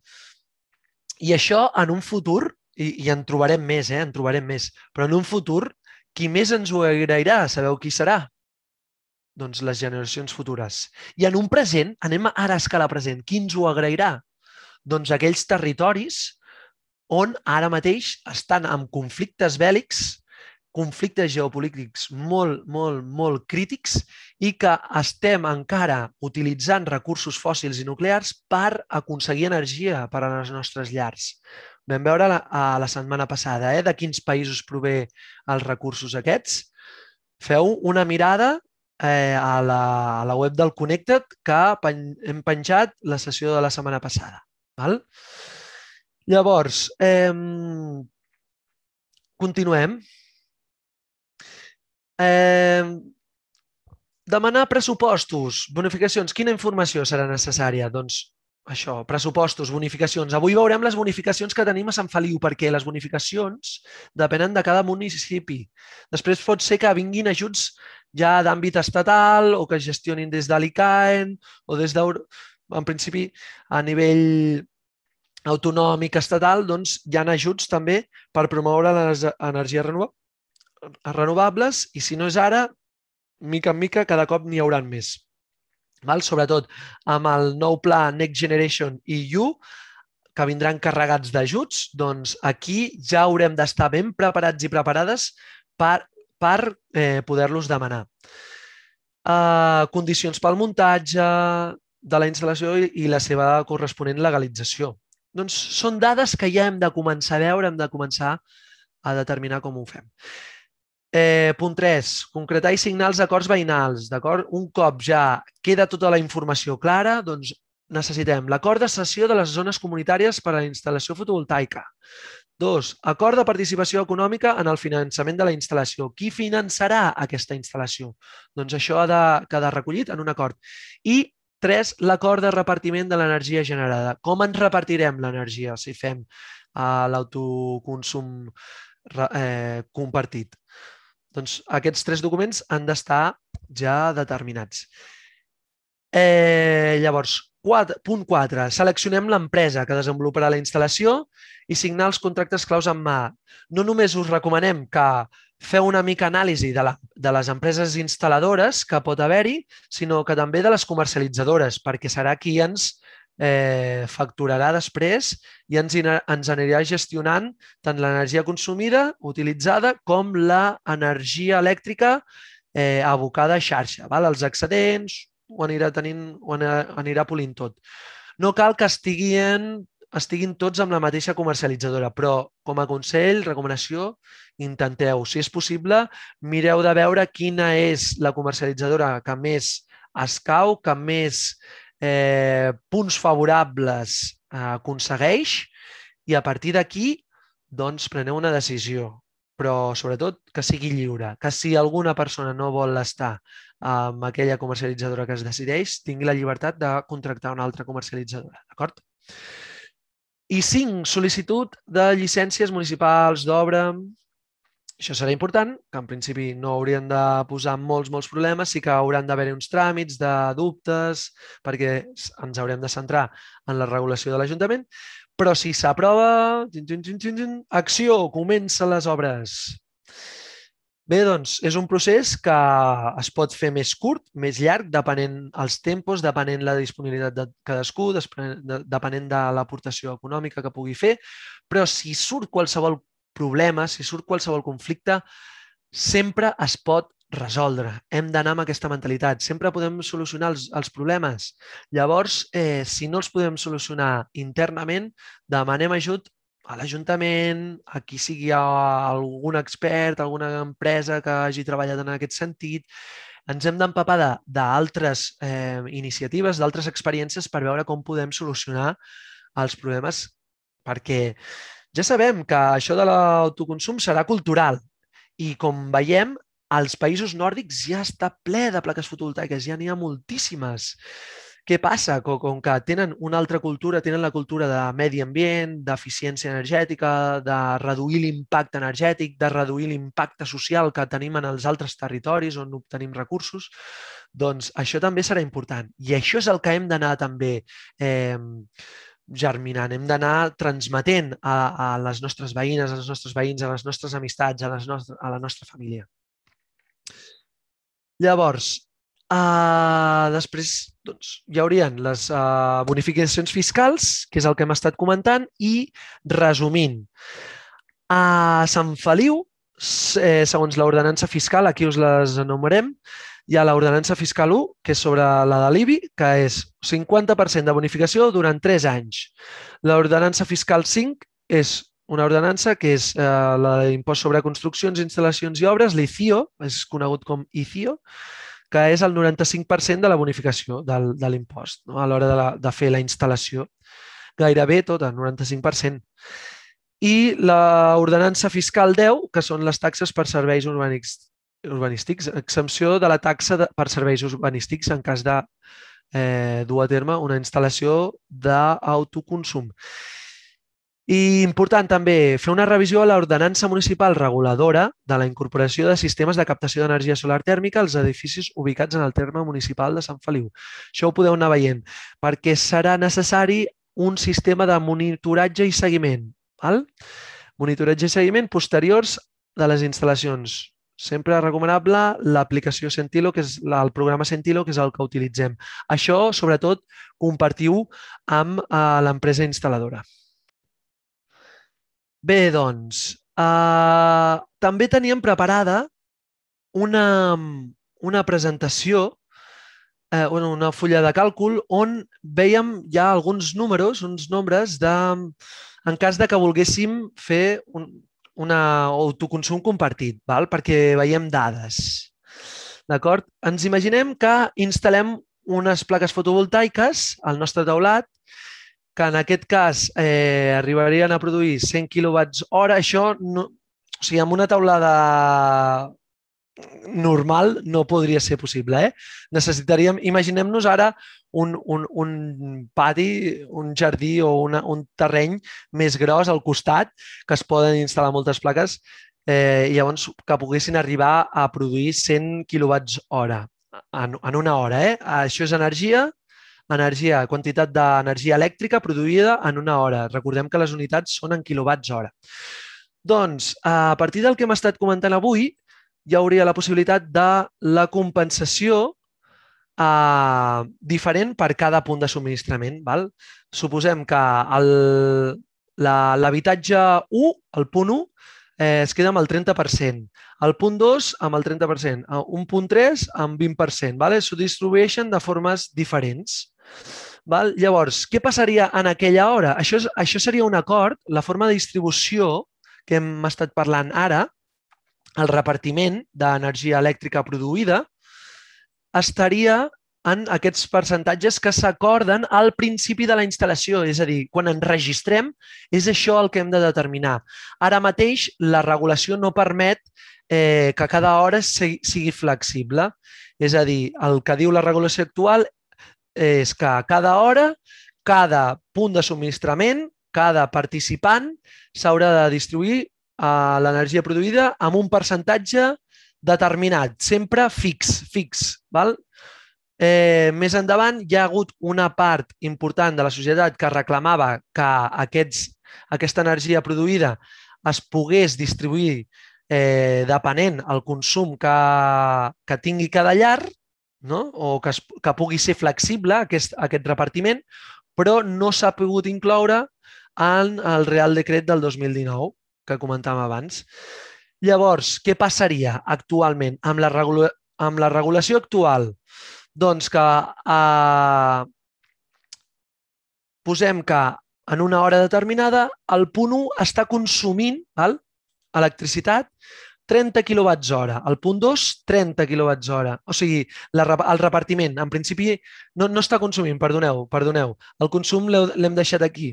I això en un futur, i, i en trobarem més, eh, en trobarem més, però en un futur, qui més ens ho agrairà? Sabeu qui serà? Doncs les generacions futures. I en un present, anem ara a escala present, qui ens ho agrairà? Doncs aquells territoris on ara mateix estan amb conflictes bèl·lics, conflictes geopolítics molt, molt, molt crítics i que estem encara utilitzant recursos fòssils i nuclears per aconseguir energia per a les nostres llars. Vam veure la, a la setmana passada eh, de quins països prové els recursos aquests. Feu una mirada eh, a, la, a la web del Connected que pen, hem penjat la sessió de la setmana passada. Val? Llavors, eh, continuem. Eh, demanar pressupostos, bonificacions. Quina informació serà necessària? Doncs això, pressupostos, bonificacions. Avui veurem les bonificacions que tenim a Sant Feliu, perquè les bonificacions depenen de cada municipi. Després pot ser que vinguin ajuts ja d'àmbit estatal o que es gestionin des de l'I C A E N o des de... En principi, a nivell autonòmic estatal, doncs hi ha ajuts també per promoure les energies renovables i si no és ara, mica en mica, cada cop n'hi haurà més. Val? Sobretot amb el nou pla Next Generation E U, que vindran carregats d'ajuts, doncs aquí ja haurem d'estar ben preparats i preparades per, per eh, poder-los demanar. Uh, condicions pel muntatge de la instal·lació i la seva corresponent legalització. Doncs són dades que ja hem de començar a veure, hem de començar a determinar com ho fem. Eh, punt tres. Concretar i signar els acords veïnals. Un cop ja queda tota la informació clara, doncs necessitem l'acord de cessió de les zones comunitàries per a la instal·lació fotovoltaica. Dos. Acord de participació econòmica en el finançament de la instal·lació. Qui finançarà aquesta instal·lació? Doncs això ha de quedar recollit en un acord. I tres, l'acord de repartiment de l'energia generada. Com ens repartirem l'energia si fem uh, l'autoconsum eh, compartit? Doncs aquests tres documents han d'estar ja determinats. Eh, llavors, quatre, punt quatre. Seleccionem l'empresa que desenvoluparà la instal·lació i signar els contractes claus en mà. No només us recomanem que feu una mica anàlisi de, la, de les empreses instal·ladores que pot haver-hi, sinó que també de les comercialitzadores, perquè serà qui ens eh, facturarà després i ens, ens anirà gestionant tant l'energia consumida, utilitzada, com l'energia elèctrica eh, abocada a xarxa. Val? Els excedents ho anirà tenint, ho anirà polint tot. No cal que estiguin estiguin tots amb la mateixa comercialitzadora, però com a consell, recomanació, intenteu, si és possible, mireu de veure quina és la comercialitzadora que més escau, que més eh, punts favorables eh, aconsegueix, i a partir d'aquí doncs preneu una decisió, però sobretot que sigui lliure, que si alguna persona no vol estar amb aquella comercialitzadora que es decideix, tingui la llibertat de contractar una altra comercialitzadora, d'acord? I cinc, sol·licitud de llicències municipals d'obra. Això serà important, que en principi no haurien de posar molts, molts problemes, sí que hauran d'haver-hi uns tràmits de dubtes, perquè ens haurem de centrar en la regulació de l'Ajuntament, però si s'aprova, acció, comença les obres. Bé, doncs, és un procés que es pot fer més curt, més llarg, depenent els tempos, depenent la disponibilitat de cadascú, depenent de l'aportació econòmica que pugui fer, però si surt qualsevol problema, si surt qualsevol conflicte, sempre es pot resoldre. Hem d'anar amb aquesta mentalitat. Sempre podem solucionar els, els problemes. Llavors, eh, si no els podem solucionar internament, demanem ajut a l'Ajuntament, a qui sigui algun expert, alguna empresa que hagi treballat en aquest sentit. Ens hem d'empapar d'altres eh, iniciatives, d'altres experiències per veure com podem solucionar els problemes, perquè ja sabem que això de l'autoconsum serà cultural i, com veiem, als països nòrdics ja està ple de plaques fotovoltaiques, ja n'hi ha moltíssimes. Què passa? Com que tenen una altra cultura, tenen la cultura de medi ambient, d'eficiència energètica, de reduir l'impacte energètic, de reduir l'impacte social que tenim en els altres territoris on obtenim recursos, doncs això també serà important. I això és el que hem d'anar també eh, germinant. Hem d'anar transmetent a, a les nostres veïnes, als nostres veïns, a les nostres amistats, a, les nostres, a la nostra família. Llavors, Uh, després doncs, hi haurien les uh, bonificacions fiscals, que és el que hem estat comentant, i resumint, a Sant Feliu, eh, segons l'ordenança fiscal, aquí us les enumerem, hi ha l'ordenança fiscal u, que és sobre la de l'I B I, que és cinquanta per cent de bonificació durant tres anys. L'ordenança fiscal cinc és una ordenança que és eh, la d'impost sobre construccions, instal·lacions i obres, l'I C I O, és conegut com I C I O, que és el noranta-cinc per cent de la bonificació del, de l'impost, no? A l'hora de, la, de fer la instal·lació. Gairebé tot, el noranta-cinc per cent. I l'ordenança fiscal deu, que són les taxes per serveis urbanístics, exempció de la taxa de, per serveis urbanístics en cas de eh, dur a terme una instal·lació d'autoconsum. I important també fer una revisió a l'ordenança municipal reguladora de la incorporació de sistemes de captació d'energia solar tèrmica als edificis ubicats en el terme municipal de Sant Feliu. Això ho podeu anar veient, perquè serà necessari un sistema de monitoratge i seguiment. Val? Monitoratge i seguiment posteriors de les instal·lacions. Sempre recomanable l'aplicació Sentilo, que és el programa Sentilo, que és el que utilitzem. Això, sobretot, compartiu amb l'empresa instal·ladora. Bé, doncs, eh, també teníem preparada una, una presentació, eh, una fulla de càlcul, on vèiem ja alguns números, uns nombres, de, en cas de que volguéssim fer un, un autoconsum compartit, val? Perquè veiem dades. D'acord? Ens imaginem que instal·lem unes plaques fotovoltaiques al nostre teulat, que en aquest cas eh, arribarien a produir cent quilowatts hora. Això, no, o sigui, amb una teulada normal no podria ser possible. Eh? Necessitaríem, imaginem-nos ara un, un, un pati, un jardí o una, un terreny més gros al costat, que es poden instal·lar moltes plaques eh, i llavors que poguessin arribar a produir cent quilowatts hora en, en una hora. Eh? Això és energia, energia, quantitat d'energia elèctrica produïda en una hora. Recordem que les unitats són en quilowatts hora. Doncs, a partir del que hem estat comentant avui, hi hauria la possibilitat de la compensació eh, diferent per cada punt de subministrament. Val? Suposem que l'habitatge u, el punt u, eh, es queda amb el trenta per cent. El punt dos amb el trenta per cent. Un punt tres amb vint per cent. Vale? S'ho distribueixen de formes diferents. Val? Llavors, què passaria en aquella hora? Això, és, això seria un acord, la forma de distribució que hem estat parlant ara, el repartiment d'energia elèctrica produïda, estaria en aquests percentatges que s'acorden al principi de la instal·lació, és a dir, quan ens registrem, és això el que hem de determinar. Ara mateix, la regulació no permet eh, que cada hora sigui flexible. És a dir, el que diu la regulació actual és que a cada hora, cada punt de subministrament, cada participant s'haurà de distribuir eh, l'energia produïda amb un percentatge determinat, sempre fix, fix, val? Eh, més endavant hi ha hagut una part important de la societat que reclamava que aquests, aquesta energia produïda es pogués distribuir eh, depenent el consum que, que tingui cada llar, no? O que, es, que pugui ser flexible aquest, aquest repartiment, però no s'ha pogut incloure en el Real Decret del dos mil dinou, que comentàvem abans. Llavors, què passaria actualment amb la, regula amb la regulació actual? Doncs que eh, posem que en una hora determinada el punt u està consumint val, electricitat trenta quilowatts hora, el punt dos trenta quilowatts hora. O sigui, la, el repartiment, en principi, no, no està consumint, perdoneu, perdoneu. El consum l'hem deixat aquí.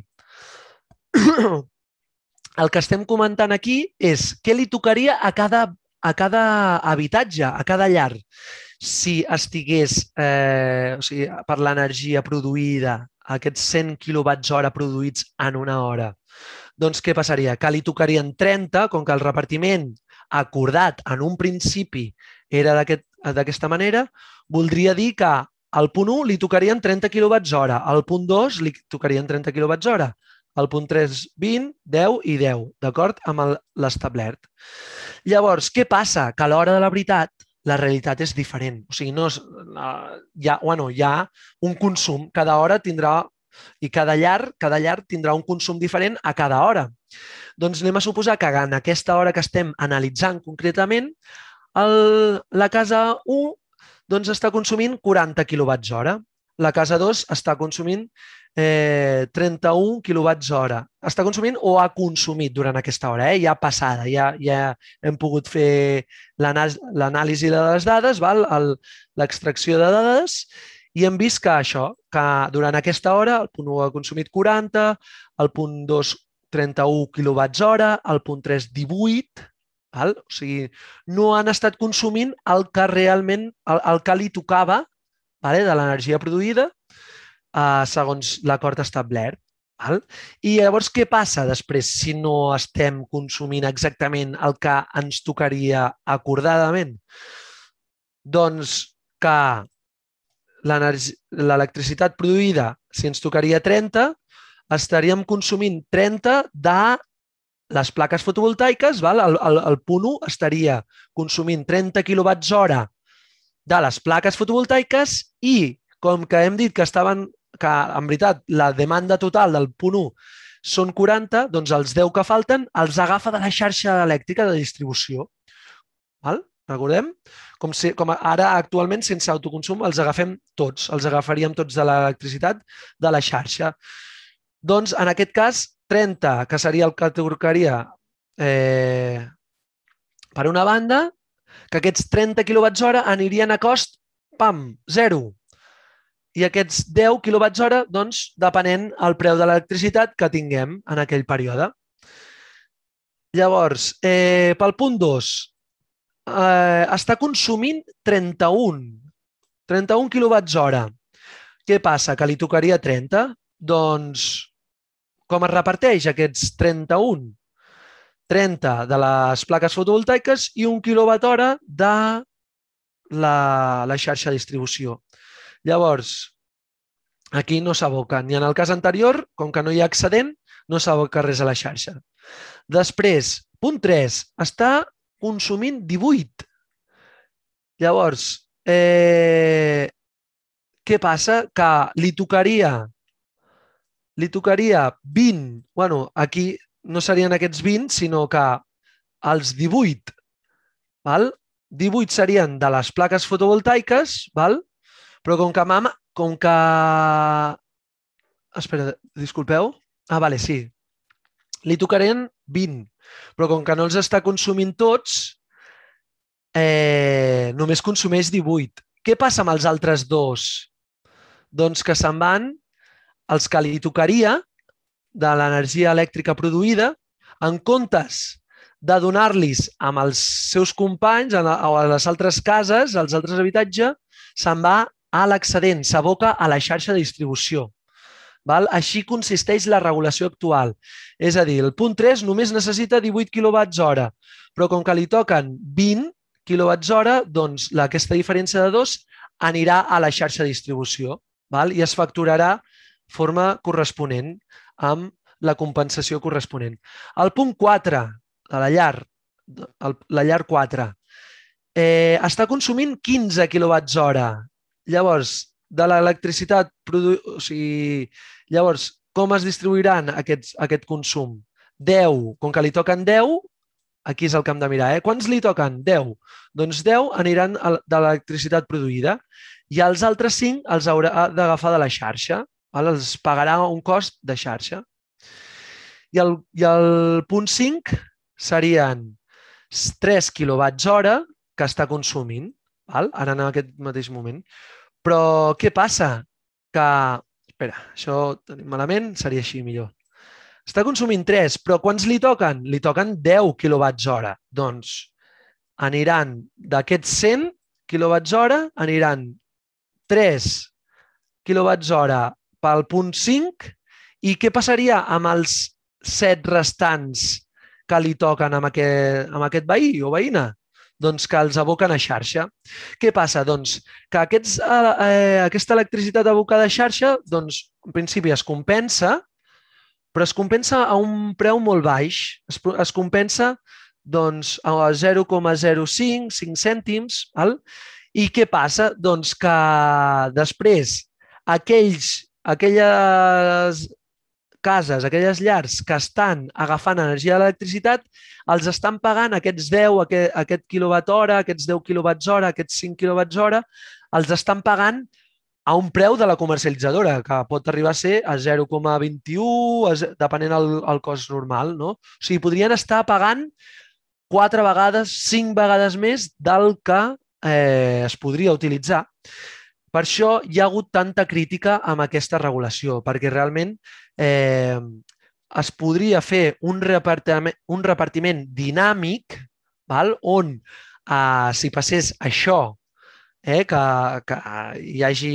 El que estem comentant aquí és què li tocaria a cada, a cada habitatge, a cada llar. Si estigués, eh, o sigui, per l'energia produïda, aquests cent quilowatts hora produïts en una hora, doncs què passaria? Que li tocarien trenta, com que el repartiment acordat en un principi era d'aquesta manera, voldria dir que al punt u li tocarien trenta quilowatts hora, al punt dos li tocarien trenta quilowatts hora, al punt tres, vint, deu i deu, d'acord amb l'establert. Llavors, què passa? Que a l'hora de la veritat la realitat és diferent. O sigui, no és, hi, ha, bueno, hi ha un consum. Cada hora tindrà, i cada llar, cada llar tindrà un consum diferent a cada hora. Doncs anem a suposar que en aquesta hora que estem analitzant concretament, el, la casa u doncs, està consumint quaranta quilowatts hora. La casa dos està consumint eh, trenta-un quilowatts hora. Està consumint o ha consumit durant aquesta hora, eh? Ja passada, ja, ja hem pogut fer l'anàlisi de les dades, l'extracció de dades, i hem vist que això, que durant aquesta hora el punt u ha consumit quaranta, el punt dos trenta-un quilowatts hora, el punt tres divuit, val? O sigui, no han estat consumint el que realment, el, el que li tocava vale? De l'energia produïda Uh, segons l'acord establert. Val? I llavors què passa després si no estem consumint exactament el que ens tocaria acordadament? Doncs que l'electricitat produïda, si ens tocaria trenta, estaríem consumint trenta de les plaques fotovoltaiques, val? El, el, el punt u estaria consumint trenta quilowatts hora de les plaques fotovoltaiques i, com que hem dit que estaven que en veritat la demanda total del punt u són quaranta, doncs els deu que falten els agafa de la xarxa elèctrica de distribució. Val? Recordem? Com, si, com ara actualment sense autoconsum els agafem tots, els agafaríem tots de l'electricitat de la xarxa. Doncs en aquest cas trenta, que seria el que tocaria eh, per una banda, que aquests trenta quilowatts hora anirien a cost, pam, zero. I aquests deu quilowatts hora, doncs, depenent el preu de l'electricitat que tinguem en aquell període. Llavors, eh, pel punt dos, eh, està consumint trenta-un, trenta-un quilowatts hora. Què passa? Que li tocaria trenta? Doncs, com es reparteix aquests trenta-un? trenta de les plaques fotovoltaiques i un quilowatt hora de la, la xarxa de distribució. Llavors, aquí no s'aboca. Ni en el cas anterior, com que no hi ha excedent, no s'aboca res a la xarxa. Després, punt tres, està consumint divuit. Llavors, eh, què passa? Que li tocaria, li tocaria vint, bueno, aquí no serien aquests vint, sinó que els divuit, val? divuit serien de les plaques fotovoltaiques, val? Però com que, com que Espera, disculpeu. Ah, vale, sí. Li tocarien vint, però com que no els està consumint tots, eh, només consumeix divuit. Què passa amb els altres dos? Doncs que se'n van els que li tocaria de l'energia elèctrica produïda, en comptes de donar-los amb els seus companys o a les altres cases, als altres habitatges, se'n va a l'excedent, s'aboca a la xarxa de distribució. Val? Així consisteix la regulació actual. És a dir, el punt tres només necessita divuit quilowatts hora, però com que li toquen vint quilowatts hora, doncs aquesta diferència de dos anirà a la xarxa de distribució, val? I es facturarà forma corresponent amb la compensació corresponent. El punt quatre de la llar, la llar quatre, eh, està consumint quinze quilowatts hora. Llavors, de l'electricitat, o sigui, llavors, com es distribuiran aquests, aquest consum? deu, com que li toquen deu, aquí és el que hem de mirar, eh? Quants li toquen? deu. Doncs deu aniran de l'electricitat produïda i els altres cinc els haurà d'agafar de la xarxa. Val? Els pagarà un cost de xarxa. I el, i el punt cinc serien tres quilowatts hora que està consumint, val? Ara en aquest mateix moment. Però què passa? Que, espera, això ho tenim malament, seria així millor. Està consumint tres, però quants li toquen? Li toquen deu quilowatts hora. Doncs aniran d'aquests cent quilowatts hora, aniran tres quilowatts hora pel punt cinc i què passaria amb els set restants que li toquen amb aquest, amb aquest veí o veïna? Doncs que els aboquen a xarxa. Què passa? Doncs que aquests, eh, aquesta electricitat abocada a xarxa, doncs, en principi es compensa, però es compensa a un preu molt baix. Es, es compensa doncs, a zero coma zero cinc, cinc cèntims. Val? I què passa? Doncs que després aquells, aquelles cases, aquelles llars que estan agafant energia de l'electricitat, els estan pagant aquests deu, aquest, aquest quilowatt hora, aquests deu quilowatts hora, aquests cinc quilowatts hora, els estan pagant a un preu de la comercialitzadora, que pot arribar a ser a zero coma vint-i-u, depenent del el cost normal. No? O sigui, podrien estar pagant quatre vegades, cinc vegades més del que eh, es podria utilitzar. Per això hi ha hagut tanta crítica amb aquesta regulació, perquè realment eh, es podria fer un repartiment, un repartiment dinàmic, val? On eh, si passés això, eh, que, que hi hagi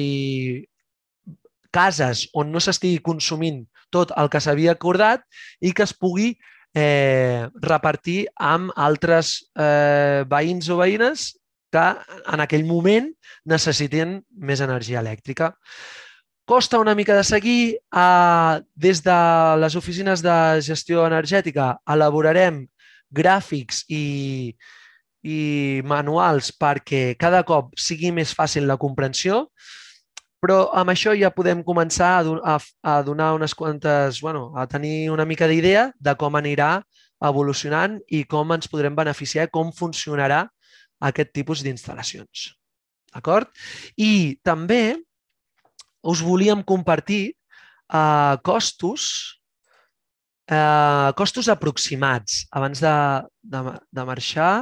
cases on no s'estigui consumint tot el que s'havia acordat i que es pugui eh, repartir amb altres eh, veïns o veïnes que en aquell moment necessiten més energia elèctrica. Costa una mica de seguir. Eh, des de les oficines de gestió energètica elaborarem gràfics i, i manuals perquè cada cop sigui més fàcil la comprensió, però amb això ja podem començar a, a donar unes quantes, bueno, a tenir una mica d'idea de com anirà evolucionant i com ens podrem beneficiar, com funcionarà aquest tipus d'instal·lacions. D'acord? I també us volíem compartir eh, costos, eh, costos aproximats. Abans de, de, de marxar,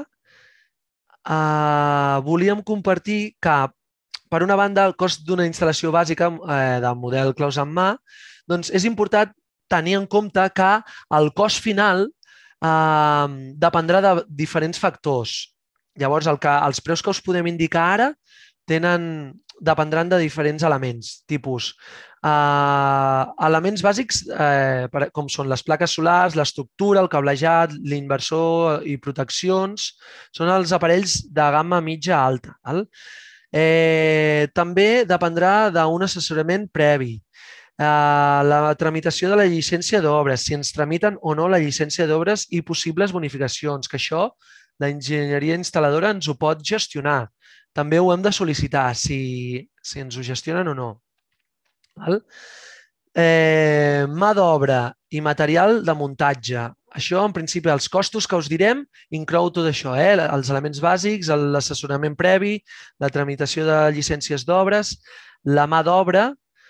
eh, volíem compartir que, per una banda, el cost d'una instal·lació bàsica eh, del model claus en mà, doncs és important tenir en compte que el cost final eh, dependrà de diferents factors. Llavors, el que, els preus que us podem indicar ara tenen, dependran de diferents elements, tipus eh, elements bàsics eh, com són les plaques solars, l'estructura, el cablejat, l'inversor i proteccions, són els aparells de gamma mitja alta. Val? Eh, també dependrà d'un assessorament previ, eh, la tramitació de la llicència d'obres, si ens tramiten o no la llicència d'obres i possibles bonificacions, que això l'enginyeria instal·ladora ens ho pot gestionar. També ho hem de sol·licitar, si, si ens ho gestionen o no. Val? Eh, mà d'obra i material de muntatge. Això, en principi, els costos que us direm inclou tot això, eh? Els elements bàsics, l'assessorament previ, la tramitació de llicències d'obres, la mà d'obra,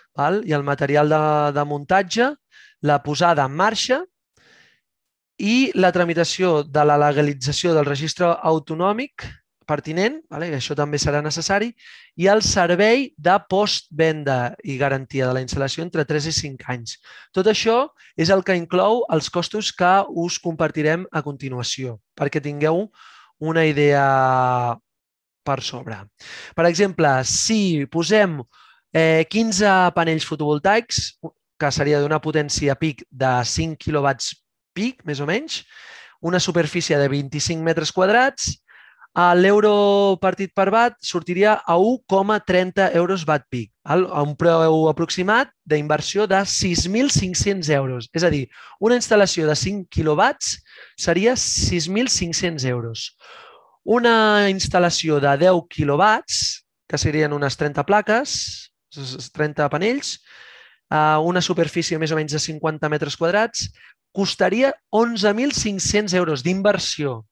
val? I el material de, de muntatge, la posada en marxa i la tramitació de la legalització del registre autonòmic pertinent, vale? Això també serà necessari, i el servei de postvenda i garantia de la instal·lació entre tres i cinc anys. Tot això és el que inclou els costos que us compartirem a continuació, perquè tingueu una idea per sobre. Per exemple, si posem eh, quinze panells fotovoltaics, que seria d'una potència pic de cinc quilowatts pic, més o menys, una superfície de vint-i-cinc metres quadrats, l'euro partit per watt sortiria a u coma trenta euros watt pic, a un preu aproximat d'inversió de sis mil cinc-cents euros. És a dir, una instal·lació de cinc quilowatts seria sis mil cinc-cents euros. Una instal·lació de deu quilowatts, que serien unes trenta plaques, trenta panells, una superfície més o menys de cinquanta metres quadrats, costaria onze mil cinc-cents euros d'inversió.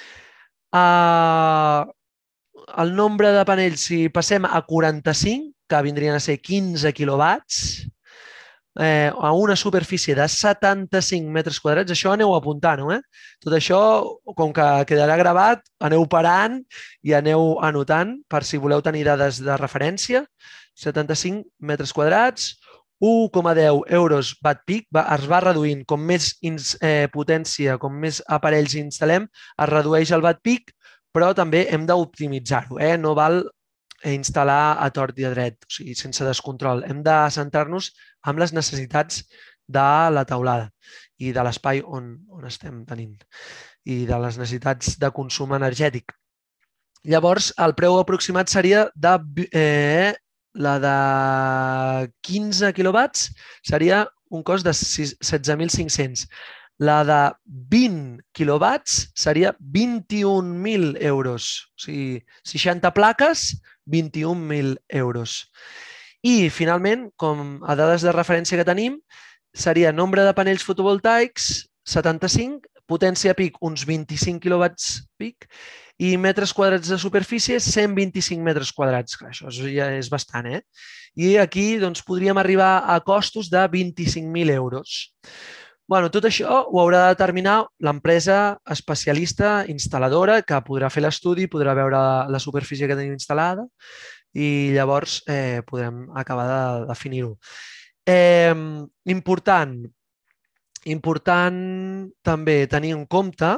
El nombre de panells, si passem a quaranta-cinc, que vindrien a ser quinze quilowatts, a una superfície de setanta-cinc metres quadrats, això aneu apuntant-ho, eh? Tot això, com que quedarà gravat, aneu parant i aneu anotant per si voleu tenir dades de referència. setanta-cinc metres quadrats, u coma deu euros watt pic, es va reduint. Com més potència, com més aparells instal·lem, es redueix el watt pic, però també hem d'optimitzar-ho. No val instal·lar a tort i a dret, o sigui, sense descontrol. Hem de centrar-nos en les necessitats de la teulada i de l'espai on estem tenint i de les necessitats de consum energètic. Llavors, el preu aproximat seria de... La de quinze quilowatts seria un cost de setze mil cinc-cents. La de vint quilowatts seria vint-i-un mil euros. O sigui, seixanta plaques, vint-i-un mil euros. I, finalment, com a dades de referència que tenim, seria nombre de panells fotovoltaics, setanta-cinc, potència pic, uns vint-i-cinc quilowatts pic, i metres quadrats de superfície, cent vint-i-cinc metres quadrats. Això ja és bastant, eh? I aquí podríem arribar a costos de vint-i-cinc mil euros. Tot això ho haurà de determinar l'empresa especialista instal·ladora que podrà fer l'estudi, podrà veure la superfície que tenim instal·lada i llavors podrem acabar de definir-ho. Important, important també tenir en compte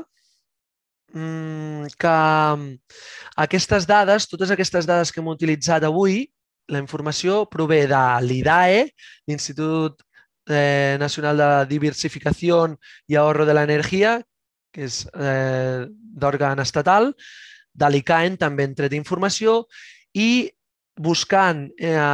que aquestes dades, totes aquestes dades que hem utilitzat avui, la informació prové de l'I D A E, l'Institut Nacional de Diversificació i Ahorro de l'Energia, que és d'òrgan estatal, de l'I C A E N també hem tret informació i buscant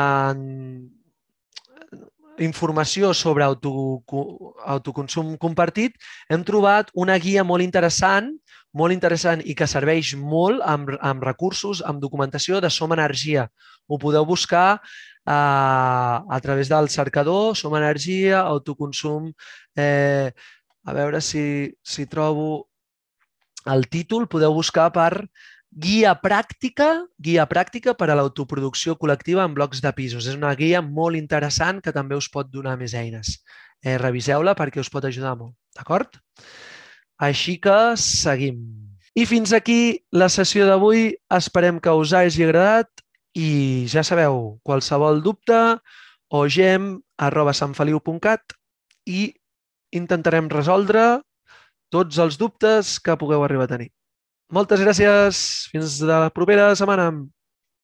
informació sobre autoconsum compartit hem trobat una guia molt interessant molt interessant i que serveix molt amb recursos, amb documentació de Som Energia. Ho podeu buscar a través del cercador, Som Energia, autoconsum. A veure si trobo el títol. Podeu buscar per Guia pràctica, guia pràctica per a l'autoproducció col·lectiva en blocs de pisos. És una guia molt interessant que també us pot donar més eines. Reviseu-la perquè us pot ajudar molt. D'acord? Així que seguim. I fins aquí la sessió d'avui. Esperem que us hagi agradat i ja sabeu, qualsevol dubte o gem arroba santfeliu punt cat i intentarem resoldre tots els dubtes que pugueu arribar a tenir. Moltes gràcies. Fins la propera setmana.